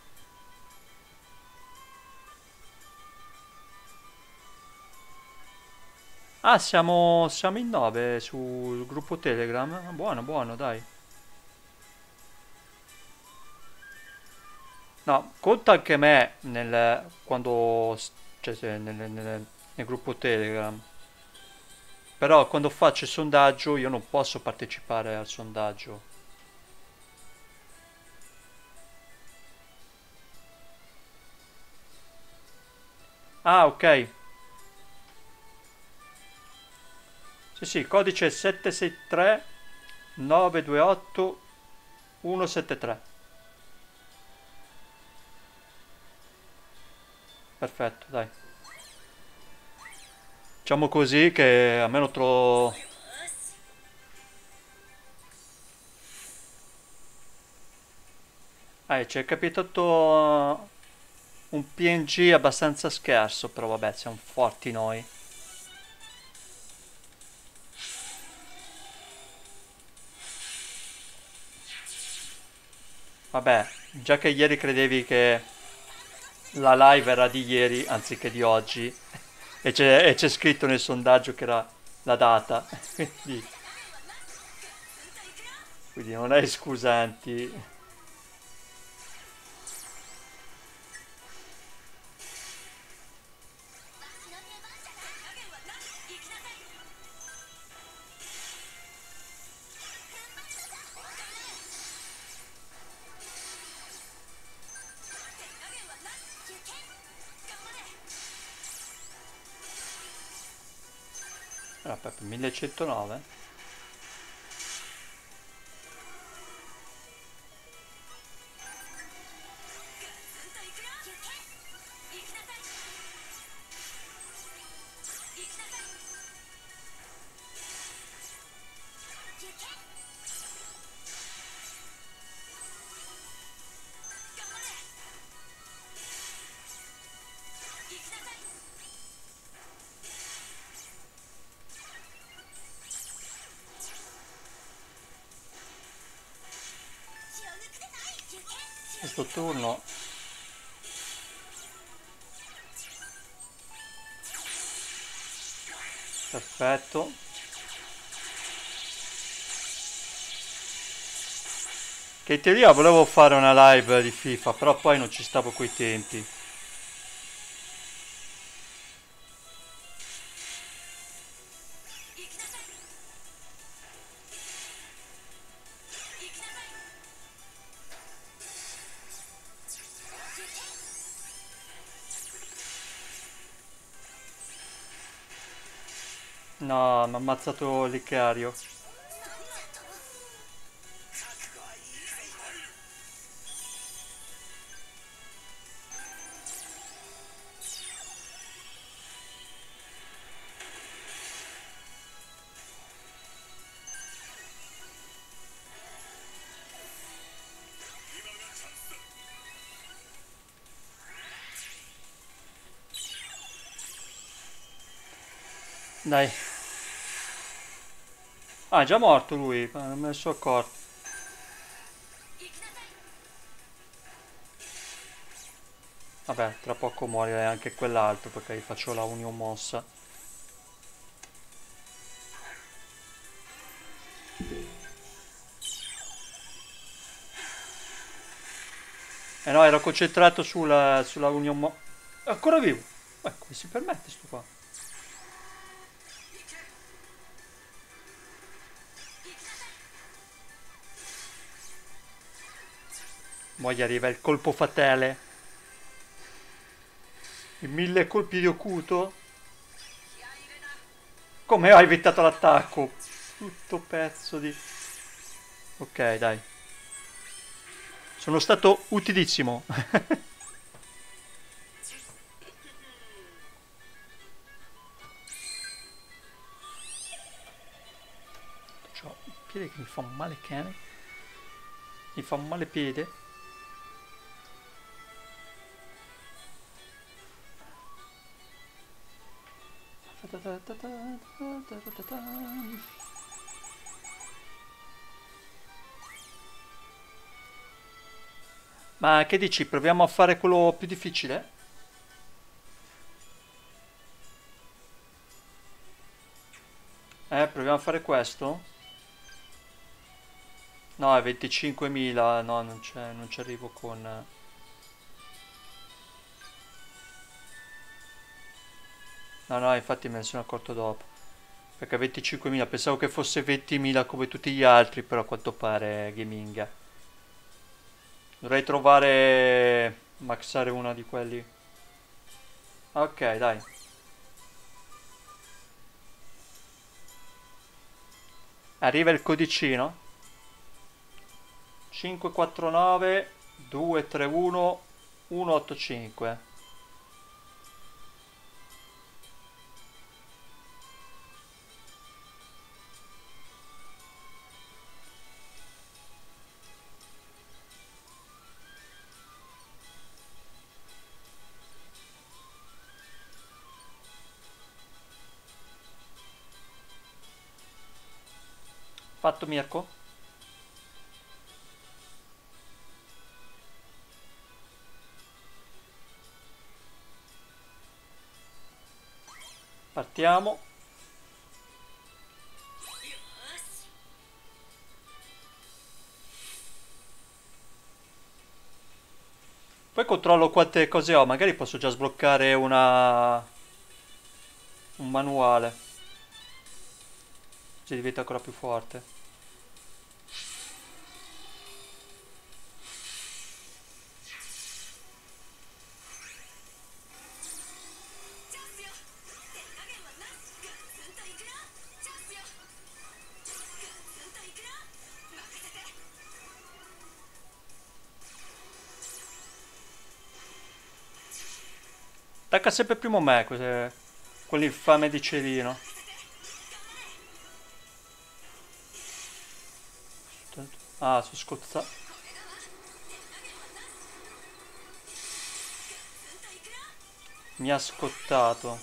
Ah, siamo, siamo in nove sul gruppo Telegram. Ah, buono, buono, dai. No, conta anche me nel, quando, cioè, se- nel, nel- nel gruppo Telegram. Però quando faccio il sondaggio io non posso partecipare al sondaggio. Ah, ok. Sì, sì, codice sette sei tre nove due otto uno sette tre. Perfetto, dai. Facciamo così che almeno trovo... Eh, ci è capitato un P N G abbastanza scarso, però vabbè, siamo forti noi. Vabbè, già che ieri credevi che la live era di ieri anziché di oggi, e c'è, e c'è scritto nel sondaggio che era la data, quindi, quindi non hai scusanti. Allora, Peppe, millecentonove? Questo turno perfetto. Che in teoria volevo fare una live di FIFA, però poi non ci stavo coi tempi. No, mi ha ammazzato l'Icario. Dai. Ah, è già morto lui, non me ne sono accorto. Vabbè, tra poco muore anche quell'altro perché gli faccio la union mossa. Eh no, ero concentrato sulla, sulla union mossa. È ancora vivo. Ma come si permette sto qua? Mo' gli arriva il colpo fatale. I mille colpi di Okuto. Come ho evitato l'attacco? Tutto pezzo di... Ok, dai. Sono stato utilissimo. C'ho il piede che mi fa male cane. Mi fa male piede. Ma che dici? Proviamo a fare quello più difficile? Eh, proviamo a fare questo? No, è venticinquemila. No, non c'è, non ci arrivo con... No, no, infatti me ne sono accorto dopo. Perché venticinquemila, pensavo che fosse ventimila come tutti gli altri, però a quanto pare è gaminga. Dovrei trovare... maxare una di quelli. Ok, dai. Arriva il codicino. cinque quattro nove due tre uno uno otto cinque. Fatto, Mirko? Partiamo. Poi controllo quante cose ho, magari posso già sbloccare una... un manuale. Così diventa ancora più forte. Attacca sempre primo me, quelle- quell'infame di Cerino. Ah, sono scozzato. Mi ha scottato.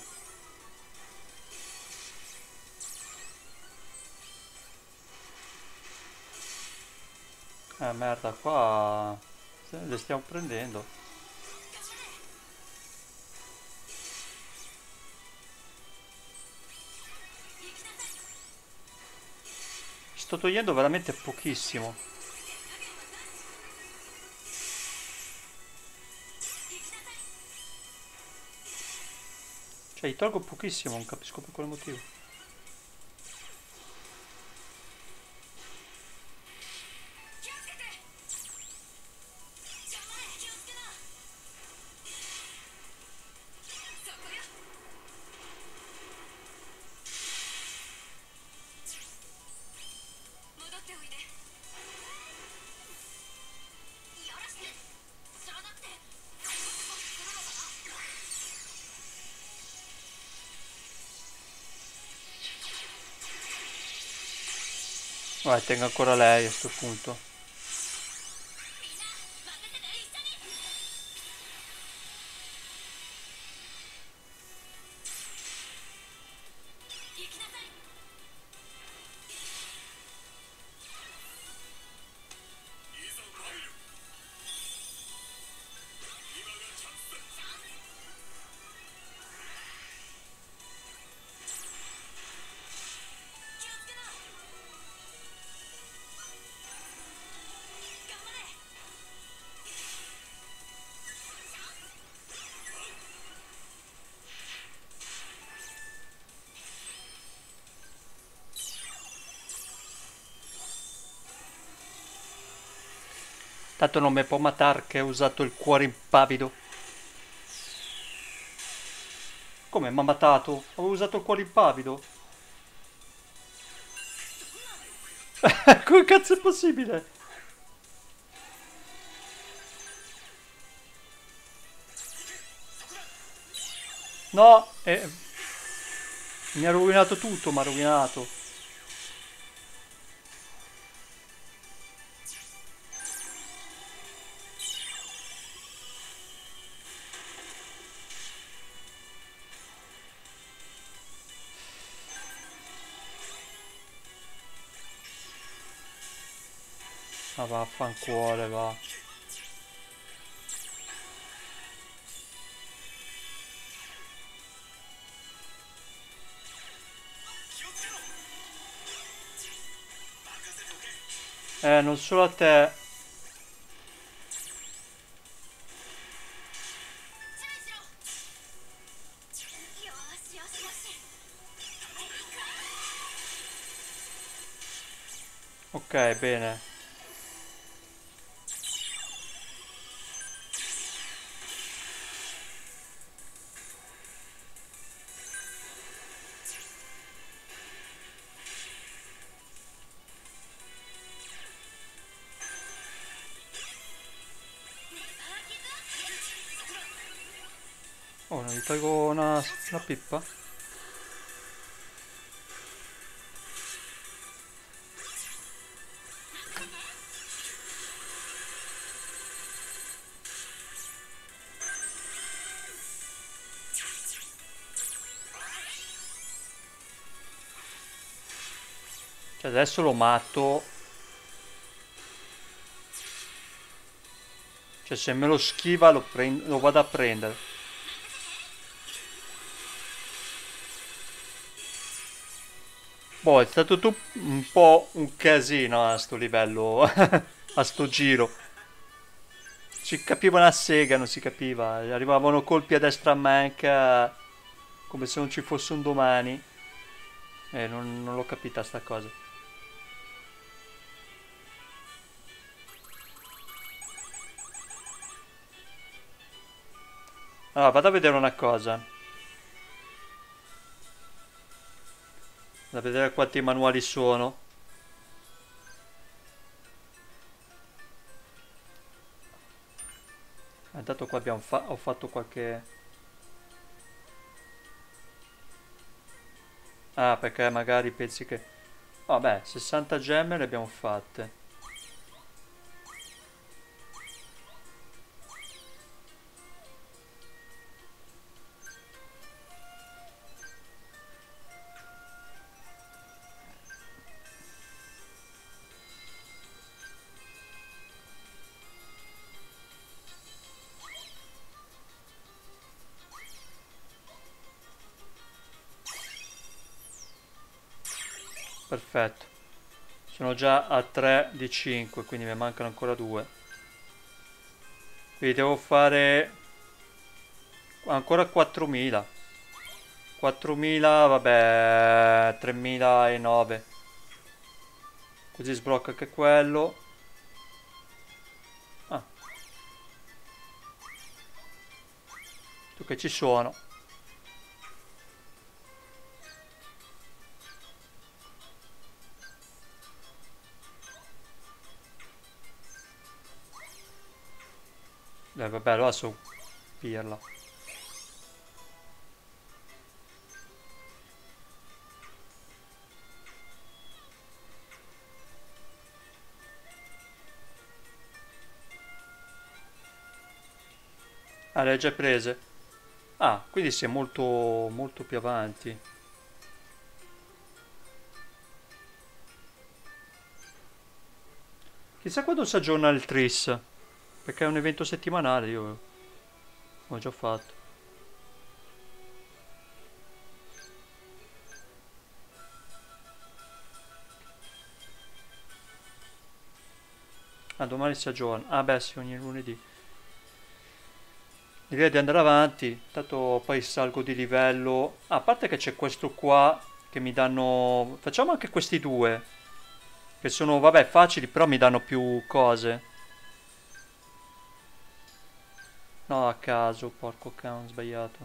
Eh, merda, qua... le stiamo prendendo. Sto togliendo veramente pochissimo. Cioè, gli tolgo pochissimo, non capisco per quale motivo. Vai, tengo ancora lei a sto punto. Tanto non mi può matare che ho usato il cuore impavido. Come mi ha matato? Avevo usato il cuore impavido. Come cazzo è possibile? No, eh, mi ha rovinato tutto, mi ha rovinato. Ma vaffanculo, va. Eh, non solo a te. Ok, bene. Oh, non gli tolgo una, una pippa? Cioè adesso lo matto. Cioè se me lo schiva lo, prendo, lo vado a prendere. Boh, è stato tu un po' un casino a sto livello, a sto giro. Si capiva una sega, non si capiva. Arrivavano colpi a destra a manca come se non ci fosse un domani. E non, non l'ho capita sta cosa. Allora, vado a vedere una cosa. Vado a vedere quanti manuali sono. Ah, intanto qua abbiamo fa- ho fatto qualche... Ah, perché magari pensi che... Vabbè, sessanta gemme le abbiamo fatte. Perfetto. Sono già a tre di cinque, quindi mi mancano ancora due. Quindi devo fare ancora quattromila. quattromila, vabbè, tremilanove. Così sblocca anche quello. Ah, tu che ci sono. Eh, vabbè, allora so pirla. Ah, le hai già prese? Ah, quindi sei molto, molto più avanti. Chissà quando si aggiorna il Tris. Perché è un evento settimanale, io ho già fatto. Ah, domani si aggiorna. Ah, beh, sì, ogni lunedì. Direi di andare avanti. Tanto poi salgo di livello. Ah, a parte che c'è questo qua che mi danno... Facciamo anche questi due. Che sono, vabbè, facili, però mi danno più cose. No, a caso, porco cane, ho sbagliato.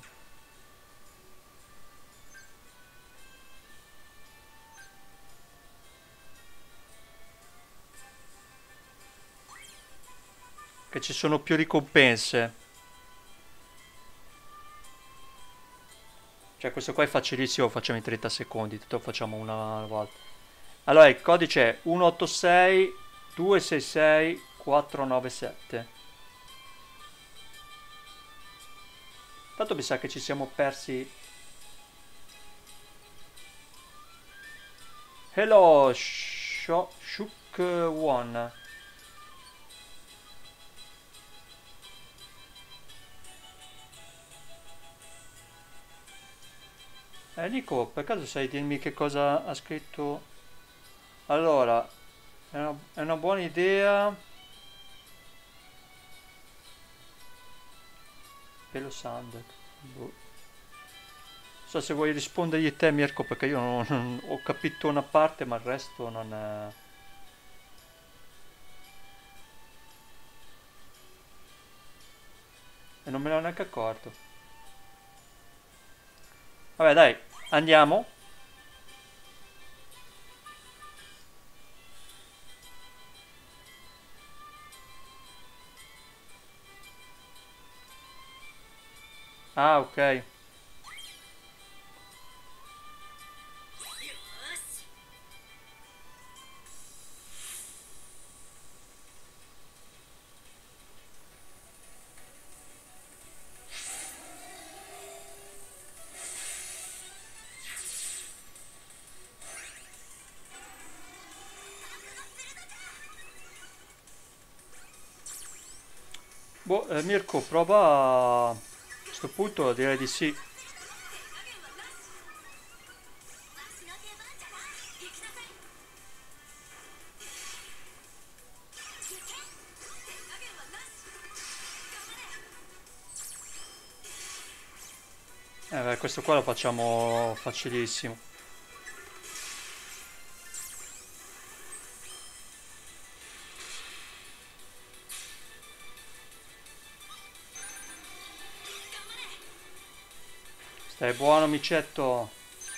Che ci sono più ricompense. Cioè, questo qua è facilissimo, facciamo in trenta secondi, tanto facciamo una volta. Allora, il codice è uno otto sei due sei sei quattro nove sette. Tanto mi sa che ci siamo persi. Hello, Sho- Shuk One. Eh, Nico, per caso sai dirmi che cosa ha scritto? Allora, è una, è una buona idea. Pelo Sand. Boh. So se vuoi rispondergli te, Mirko, perché io non, non- ho capito una parte, ma il resto non è... E non me ne ero neanche accorto. Vabbè, dai, andiamo. Ah, ok. Boh, eh, Mirko, prova a questo punto direi di sì. Eh, beh, questo qua lo facciamo facilissimo. Stai buono, micetto.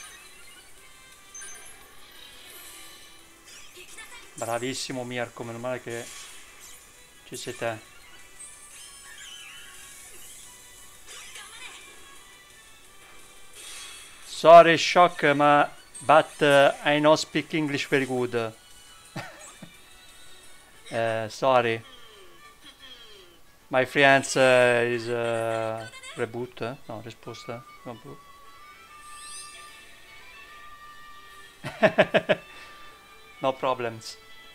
Bravissimo, Mirko, meno male che ci sei te. Sorry, shock, ma but uh, I don't speak English very good. Eh, sorry. My friends uh, is uh, reboot? eh? No, risposta. No, boh. No problems.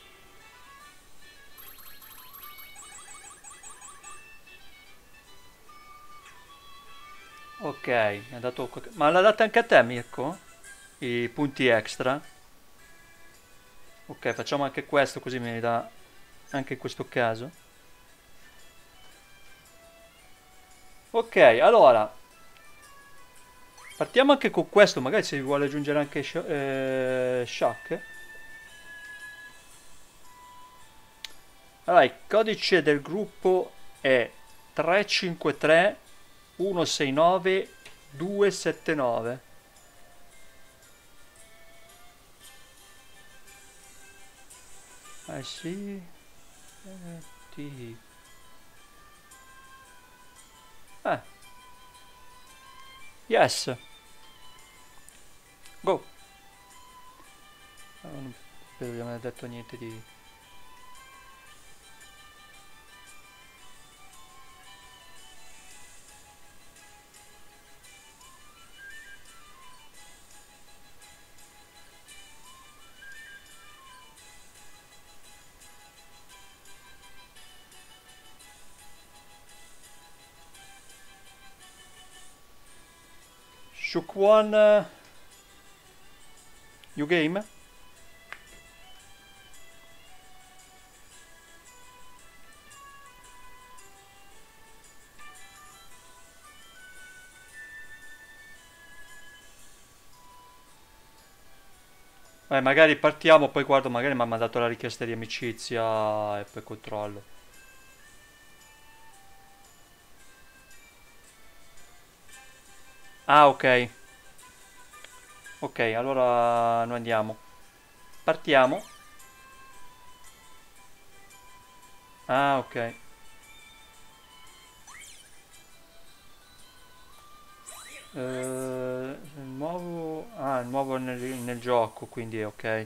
Ok, mi ha dato qualche- ma l'ha data anche a te, Mirko? I punti extra? Ok, facciamo anche questo così mi dà anche in questo caso. Ok, allora partiamo anche con questo, magari se vi vuole aggiungere anche Sha- eh, Shaq. Allora, il codice del gruppo è tre cinque tre uno sei nove due sette nove. Eh sì, eh, ti... Eh, yes, go. Ah, non credo di aver detto niente di... Shukwon, uh, you game? Eh, magari partiamo, poi guardo, magari mi ha mandato la richiesta di amicizia e poi controllo. Ah, ok. Ok, allora noi andiamo. Partiamo. Ah, ok. Eh, nuovo... Ah, nuovo nel, nel gioco, quindi è ok.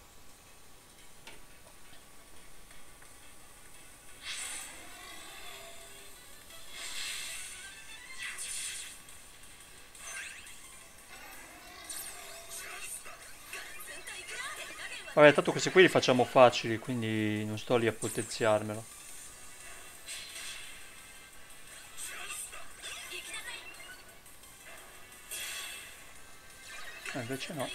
Vabbè, tanto questi qui li facciamo facili, quindi non sto lì a potenziarmelo. Eh, invece no.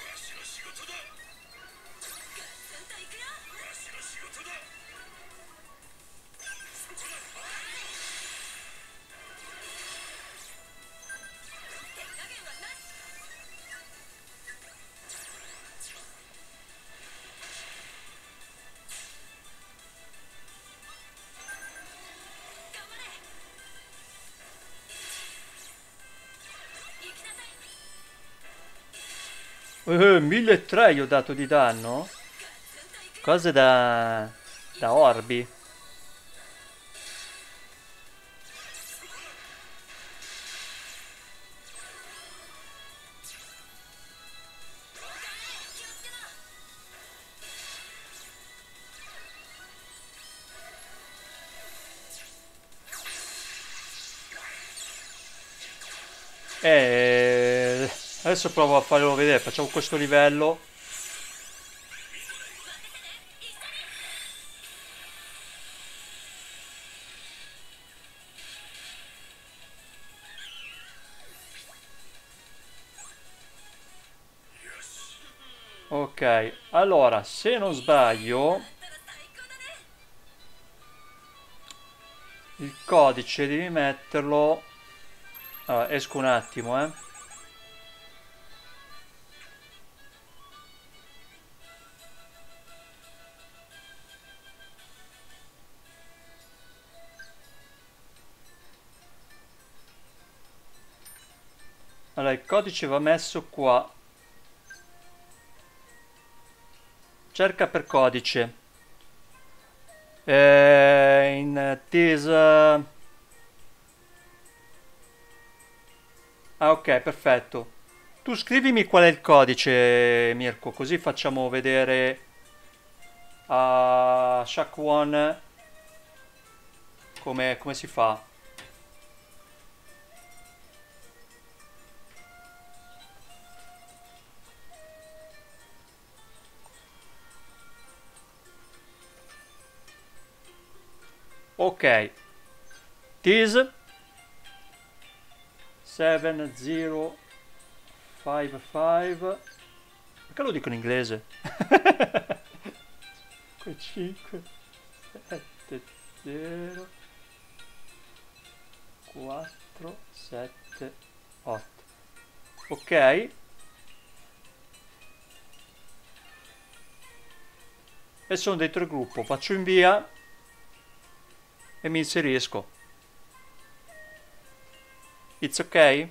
Eh, milletrecento gli ho dato di danno? Cose da... da orbi. E adesso provo a farlo vedere, facciamo questo livello. Ok, allora, se non sbaglio, il codice devi metterlo... Allora, esco un attimo, eh. Allora, il codice va messo qua. Cerca per codice. Eh, in this... uh, Ah, ok, perfetto. Tu scrivimi qual è il codice, Mirko, così facciamo vedere a Shakwon come, come si fa. Ok, this seven zero five five. Perché lo dico in inglese? cinque sette zero quattro sette otto. Ok. E sono dentro il gruppo. Faccio invia e mi inserisco. It's ok?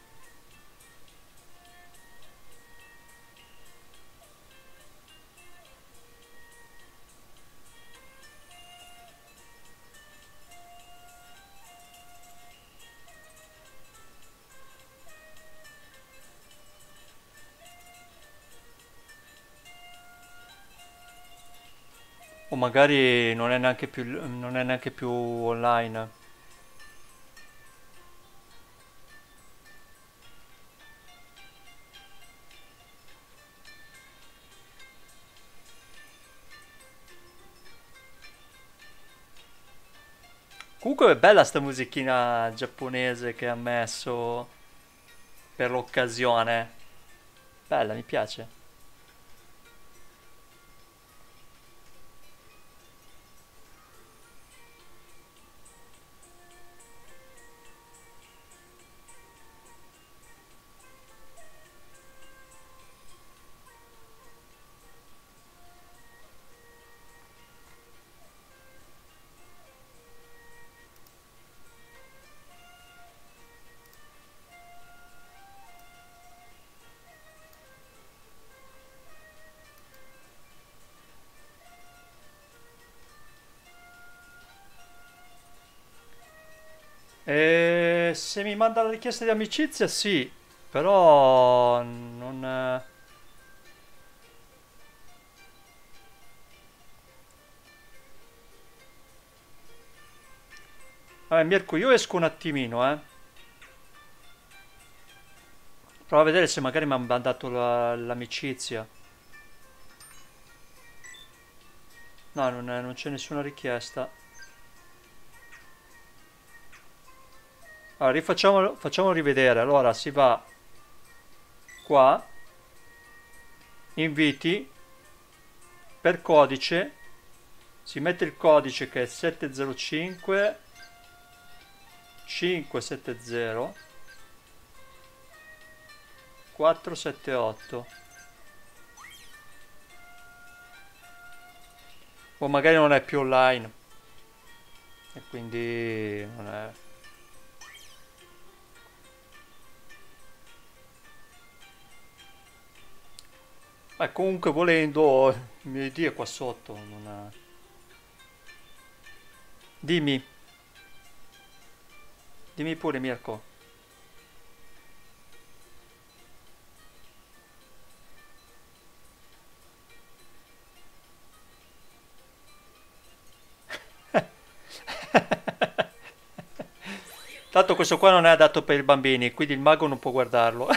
O magari non è neanche più, non è neanche più online. Comunque è bella sta musichina giapponese che ha messo per l'occasione. Bella, mi piace. E se mi manda la richiesta di amicizia, sì, però non... eh, Vabbè, Mirko, io esco un attimino, eh. Prova a vedere se magari mi ha mandato la- l'amicizia. No, non, è- non c'è nessuna richiesta. Allora, rifacciamolo, facciamolo rivedere. Allora, si va qua, inviti, per codice, si mette il codice che è sette zero cinque cinque sette zero quattro sette otto. O magari non è più online e quindi non è... Beh, comunque volendo il mio I D è qua sotto. Non è... Dimmi, dimmi pure Mirko. Tanto questo qua non è adatto per i bambini, quindi il mago non può guardarlo.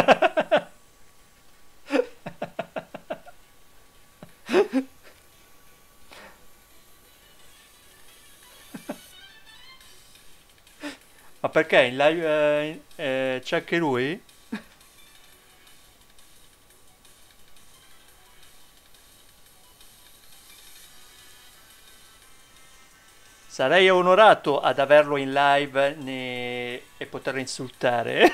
Ma perché in live eh, eh, c'è anche lui? Sarei onorato ad averlo in live ne- e poterlo insultare.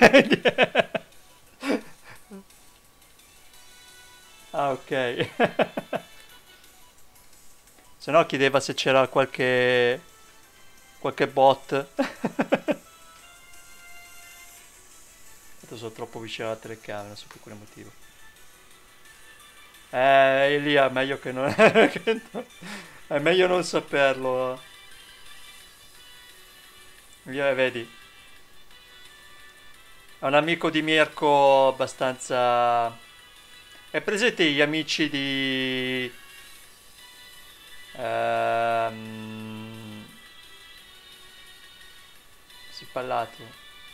Ah, ok. Se no chiedeva se c'era qualche qualche bot. Tanto sono troppo vicino alla telecamera, non so per quale motivo. Eh, Elia, meglio che non... che no- è meglio non saperlo. Elia, vedi, è un amico di Mirko abbastanza... È presente gli amici di... Ehm... Si parlato.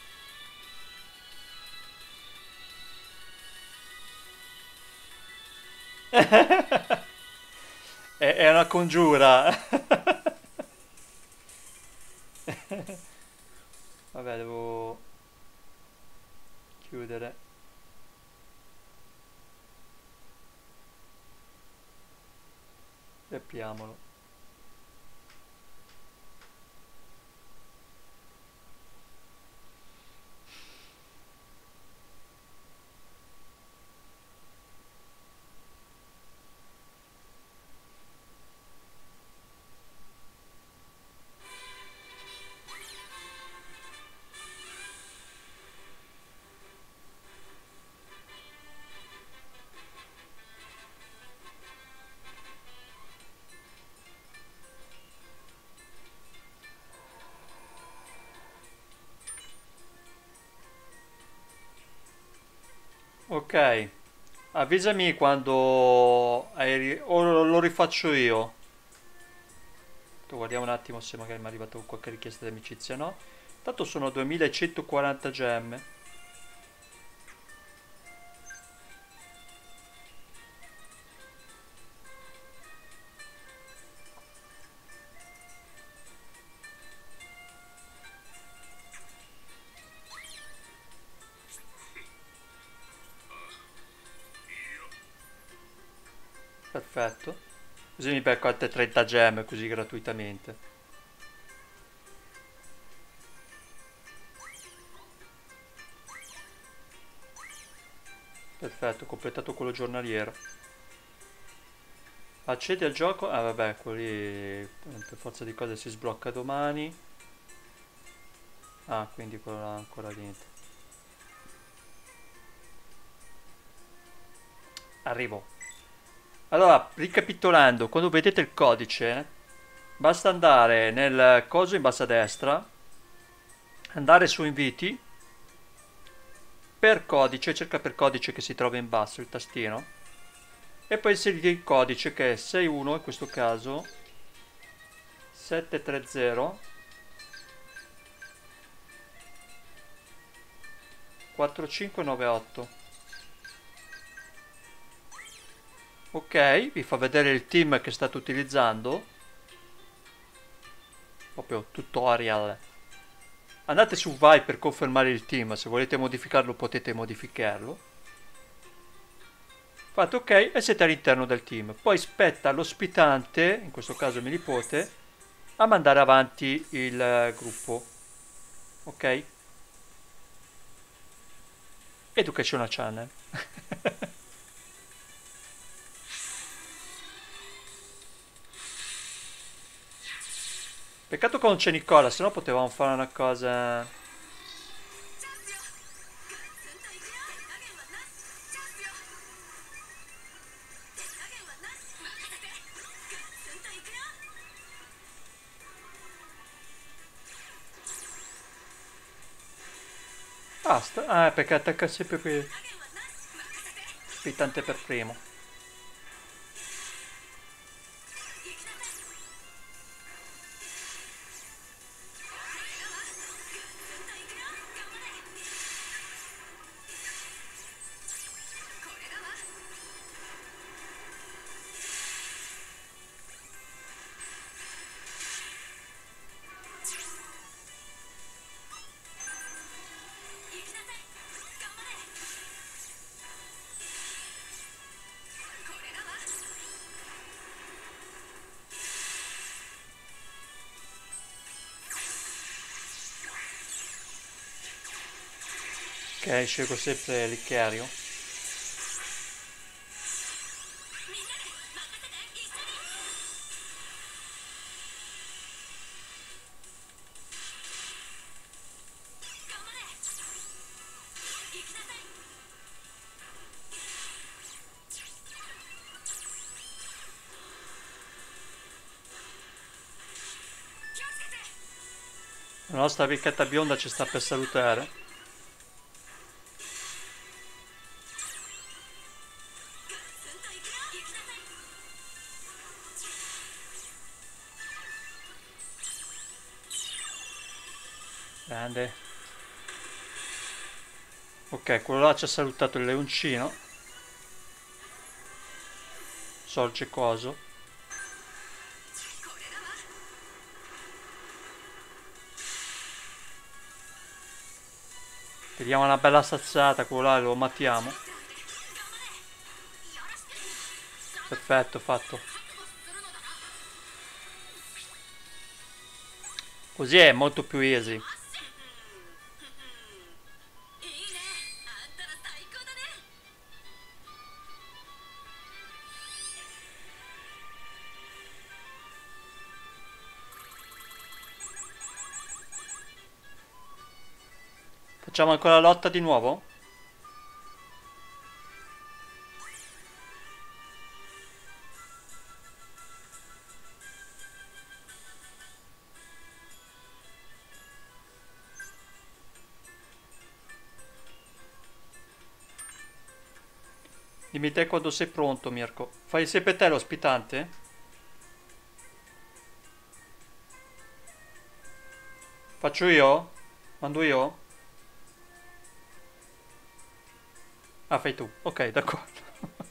È, è una congiura. Vabbè, devo chiudere. E apriamolo. Ok, avvisami quando hai ri- o lo lo rifaccio io. Guardiamo un attimo se magari mi è arrivato qualche richiesta di amicizia, no? Tanto sono duemilacentoquaranta gemme. Perfetto. Così mi becco altre trenta gemme così gratuitamente. Perfetto, ho completato quello giornaliero. Accedi al gioco? Ah vabbè, quello lì per forza di cose si sblocca domani. Ah, quindi quello là ancora niente. Arrivo. Allora, ricapitolando, quando vedete il codice, basta andare nel coso in basso a destra, andare su inviti, per codice, cerca per codice che si trova in basso il tastino, e poi inserite il codice che è sei uno, in questo caso sette tre zero quattro cinque nove otto. Ok, vi fa vedere il team che state utilizzando, proprio tutorial. Andate su Vai per confermare il team, se volete modificarlo potete modificarlo. Fate ok e siete all'interno del team. Poi spetta all'ospitante, in questo caso mio nipote, a mandare avanti il eh, gruppo. Ok? Educational Channel. Peccato che non c'è Nicola, se no potevamo fare una cosa... Basta. Ah, perché attacca sempre per... Ospitante per primo. Ok, scelgo sempre l'Icario. La nostra amichetta bionda ci sta per salutare. Grande. Ok, quello là ci ha salutato il leoncino. Sorge coso. Tiriamo una bella sazzata, quello là lo mattiamo. Perfetto, fatto. Così è molto più easy. Facciamo ancora la lotta di nuovo? Dimmi te quando sei pronto, Mirko. Fai sempre te l'ospitante? Faccio io? Mando io? Ah, fai tu. Ok, d'accordo.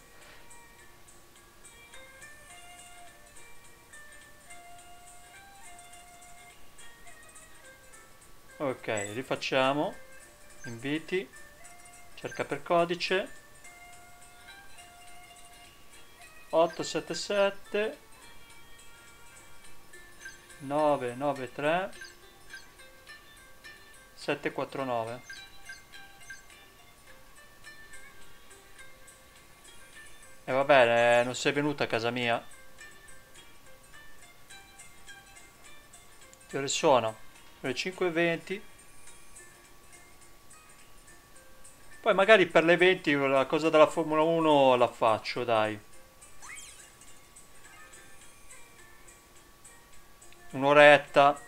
Ok, rifacciamo. Inviti. Cerca per codice. otto sette sette nove nove tre sette quattro nove. E va bene, non sei venuta a casa mia? Che ore sono? Le cinque e venti. Poi magari per le venti la cosa della Formula uno la faccio, dai. Un'oretta.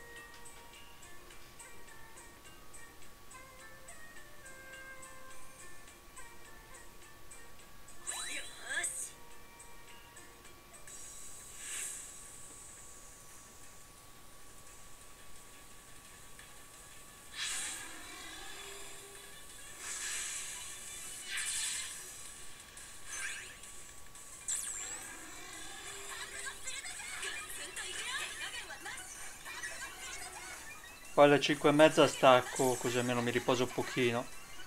Poi alle cinque e mezza stacco, così almeno mi riposo un pochino.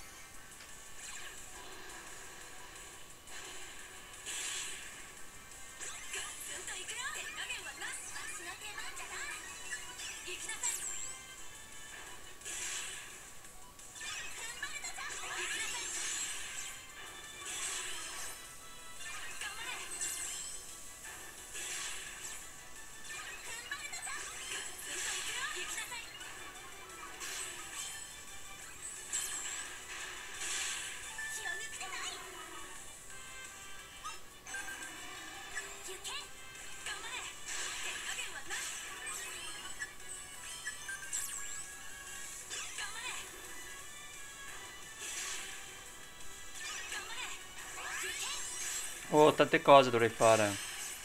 Oh, tante cose dovrei fare.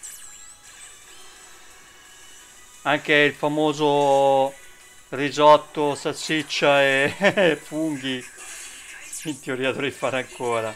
Anche il famoso risotto, salsiccia e funghi. In teoria dovrei fare ancora.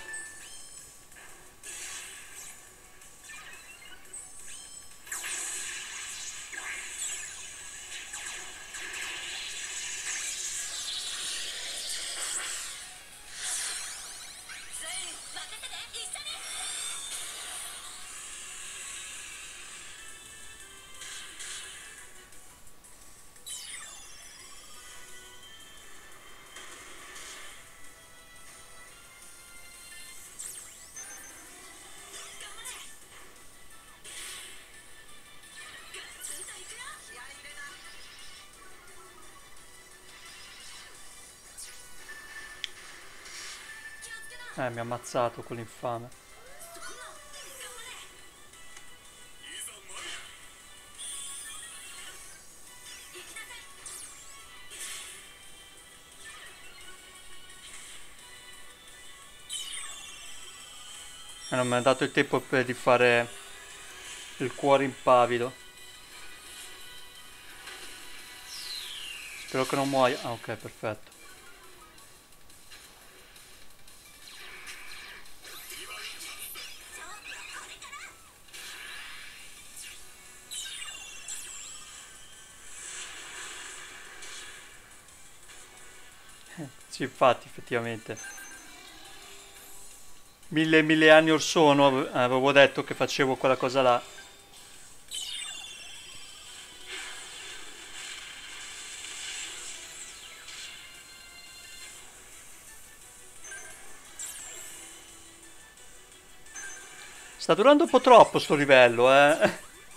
Eh, mi ha ammazzato quell'infame. E non mi ha dato il tempo per di fare il cuore impavido. Spero che non muoia. Ah, ok, perfetto. Sì, infatti, effettivamente. Mille e mille anni or sono ave- avevo detto che facevo quella cosa là. Sta durando un po' troppo sto livello, eh.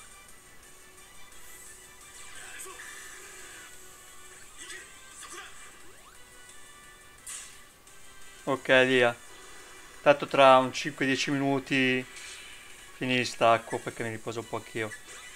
Ok, via. Tanto tra un cinque dieci minuti fini stacco perché mi riposo un po' anch'io.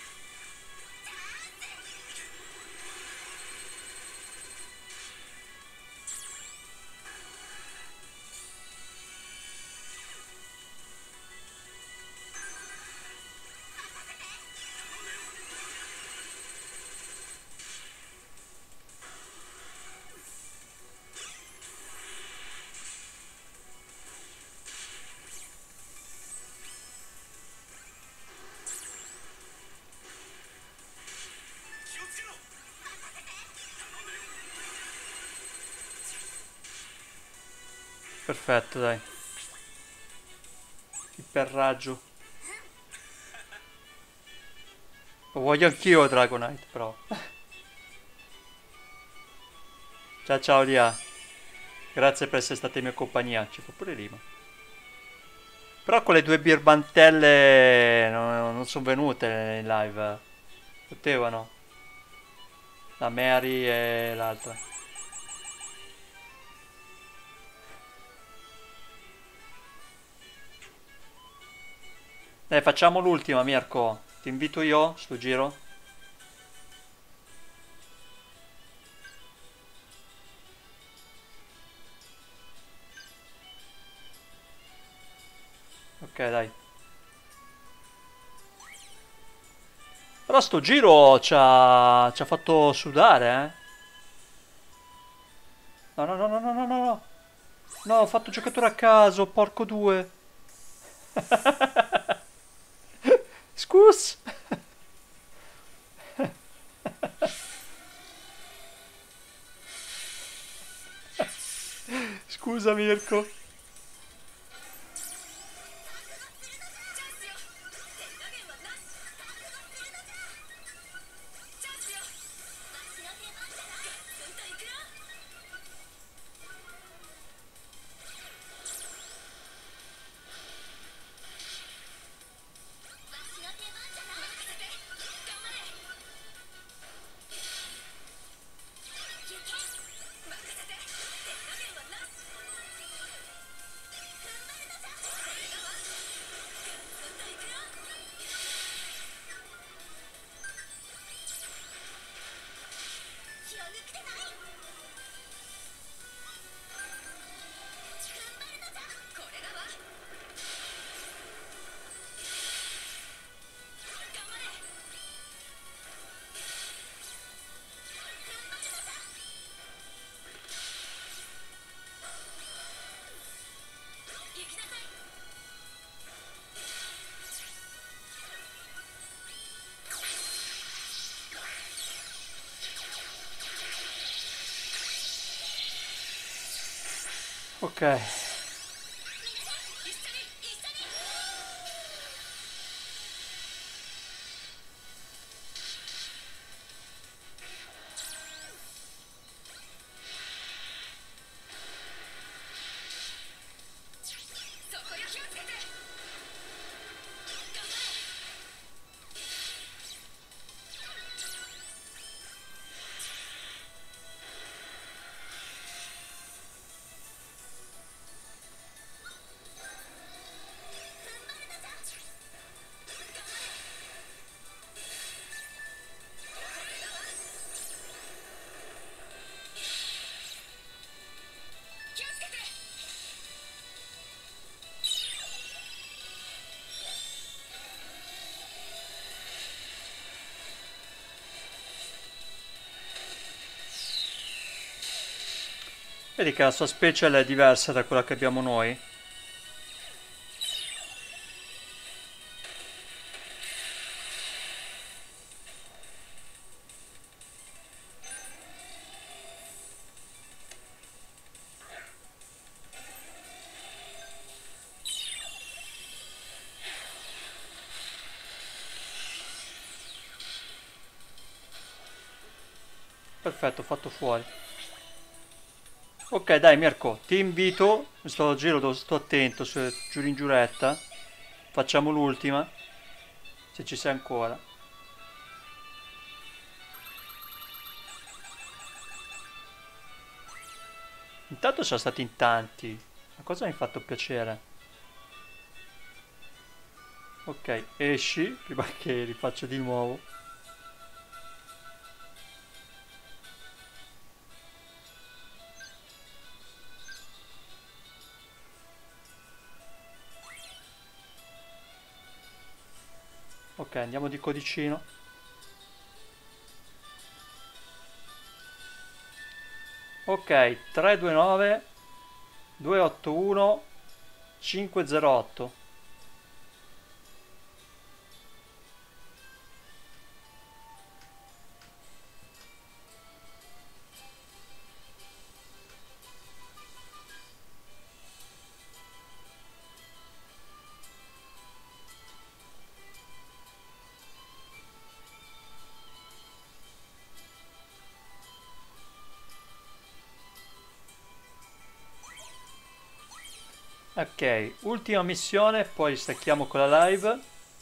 Perfetto, dai. Iperraggio. Lo voglio anch'io Dragonite, però. Ciao ciao Lia. Grazie per essere stata in mia compagnia. Ci fa pure rima. Però con le due birbantelle non, non sono venute in live. Potevano. La Mary e l'altra. Dai, facciamo l'ultima, Mirko. Ti invito io, sto giro. Ok, dai. Però sto giro ci ha, ci ha fatto sudare, eh. No, no, no, no, no, no, no. No, no, ho fatto giocatore a caso, porco due. Scus. Scusa, Mirko. Ok. Vedi che la sua special è diversa da quella che abbiamo noi. Perfetto, fatto fuori. Ok, dai Mirko, ti invito, sto a giro, dove sto attento, se giù in giuretta. Facciamo l'ultima, se ci sei ancora. Intanto siamo stati in tanti, la cosa mi ha fatto piacere. Ok, esci, prima che rifaccio di nuovo. Ok, andiamo di codicino. Ok, tre due nove due otto uno cinque zero otto. Ok, ultima missione, poi stacchiamo con la live,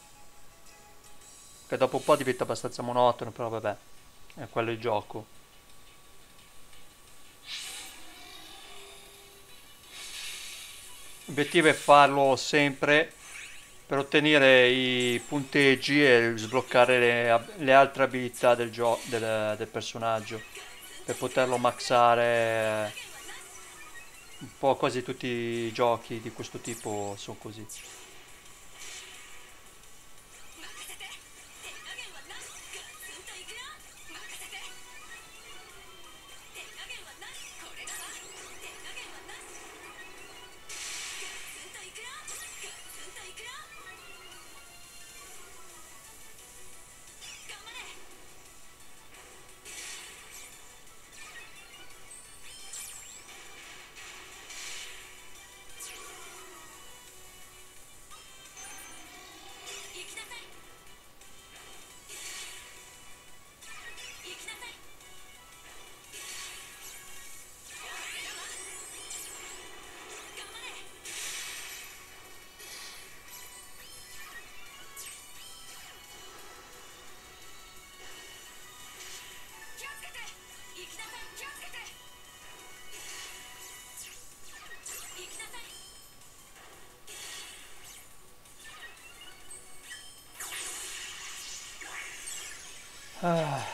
che dopo un po' diventa abbastanza monotono, però vabbè, è quello il gioco. L'obiettivo è farlo sempre per ottenere i punteggi e sbloccare le, ab- le altre abilità del, gio- del, del personaggio, per poterlo maxare. Un po' quasi tutti i giochi di questo tipo sono così. Ah.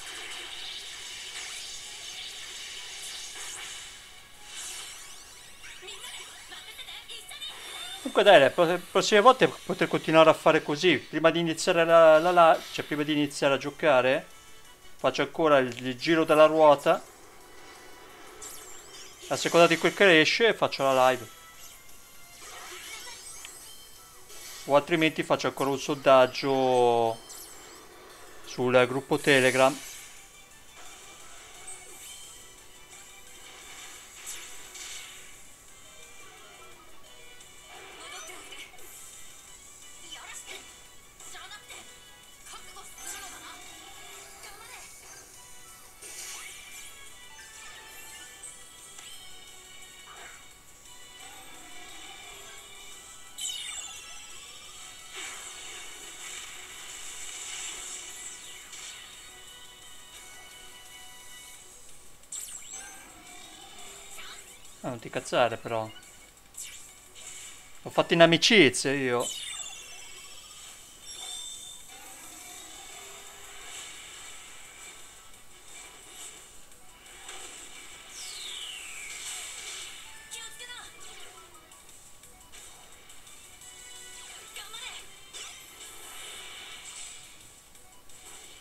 Comunque dai, le pro- prossime volte potrei continuare a fare così. Prima di iniziare la, la, la- cioè prima di iniziare a giocare, faccio ancora il, il giro della ruota. A seconda di quel che esce, faccio la live. O altrimenti faccio ancora un sondaggio sul gruppo Telegram. Ah, non ti cazzare però. L'ho fatto in amicizia io.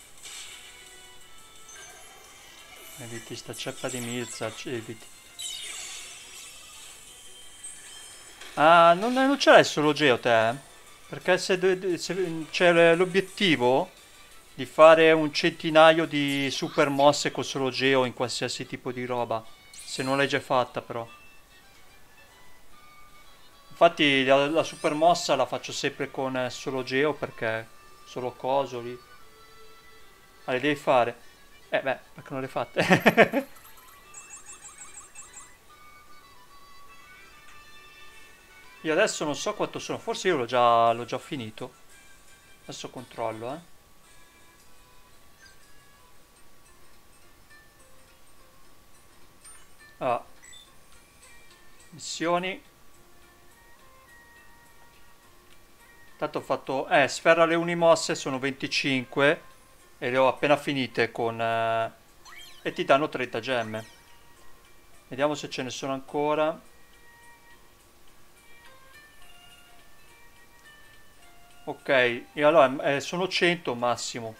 Eviti sta ceppa di milza, eviti. Ah, non, non ce l'hai solo Geo te? Perché se, de- se c'è l'obiettivo di fare un centinaio di super mosse con solo Geo in qualsiasi tipo di roba. Se non l'hai già fatta però. Infatti la, la super mossa la faccio sempre con eh, solo Geo perché solo coso lì. Ah, le devi fare. Eh beh, perché non le hai fatte? Io adesso non so quanto sono, forse io l'ho già, l'ho già finito. Adesso controllo, eh. Ah, missioni. Tanto ho fatto... Eh, sferra le unimosse sono venticinque e le ho appena finite con... eh, e ti danno trenta gemme. Vediamo se ce ne sono ancora. Ok, e allora eh, sono cento massimo.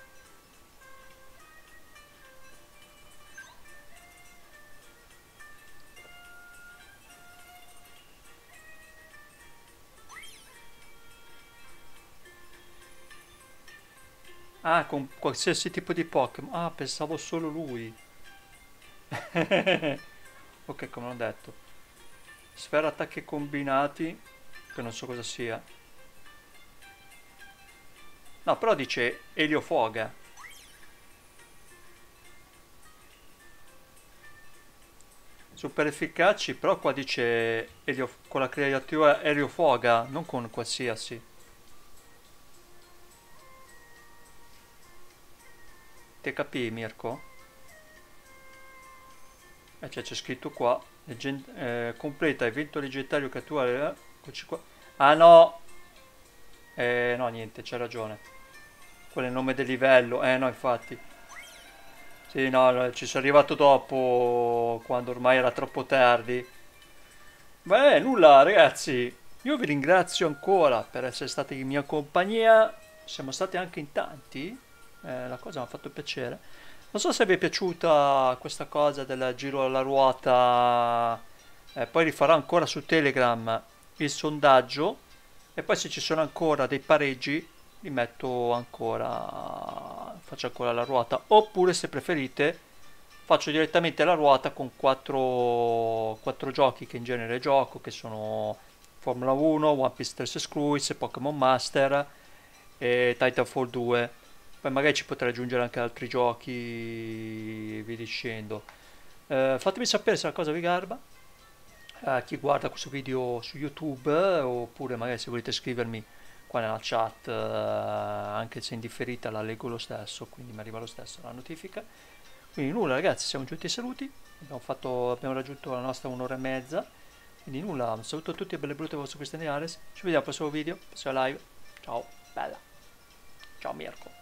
Ah, con qualsiasi tipo di Pokémon. Ah, pensavo solo lui. Ok, come ho detto. Sfera attacchi combinati, che non so cosa sia. No, però dice eliofoga. Super efficaci, però qua dice elio- con la creatura eliofoga, non con qualsiasi. Te capì, Mirko? Eh, cioè, c'è scritto qua. leggen- eh, completa evento leggendario creatura. eh, eccoci qua. Ah no! Eh, no, niente, c'è ragione. Quello è il nome del livello. Eh no, infatti. Sì, no, no, ci sono arrivato dopo, quando ormai era troppo tardi. Beh, nulla, ragazzi. Io vi ringrazio ancora per essere stati in mia compagnia. Siamo stati anche in tanti. Eh, la cosa mi ha fatto piacere. Non so se vi è piaciuta questa cosa del giro alla ruota. Eh, poi rifarò ancora su Telegram il sondaggio. E poi se ci sono ancora dei pareggi, li metto ancora. Faccio ancora la ruota. Oppure, se preferite, faccio direttamente la ruota con quattro, quattro giochi che in genere gioco, che sono Formula uno, One Piece Tres Screws, Pokémon Master e Titanfall due. Poi magari ci potrei aggiungere anche altri giochi, vi dicendo. Eh, fatemi sapere se la cosa vi garba. Eh, chi guarda questo video su YouTube, eh, oppure magari se volete scrivermi qua nella chat, eh, anche se indifferita la leggo lo stesso, quindi mi arriva lo stesso la notifica. Quindi nulla ragazzi, siamo giunti ai saluti, abbiamo, fatto, abbiamo raggiunto la nostra un'ora e mezza, quindi nulla, un saluto a tutti e belle brutte vostre Cristiani Ares, ci vediamo al prossimo video, prossima live, ciao, bella, ciao Mirko.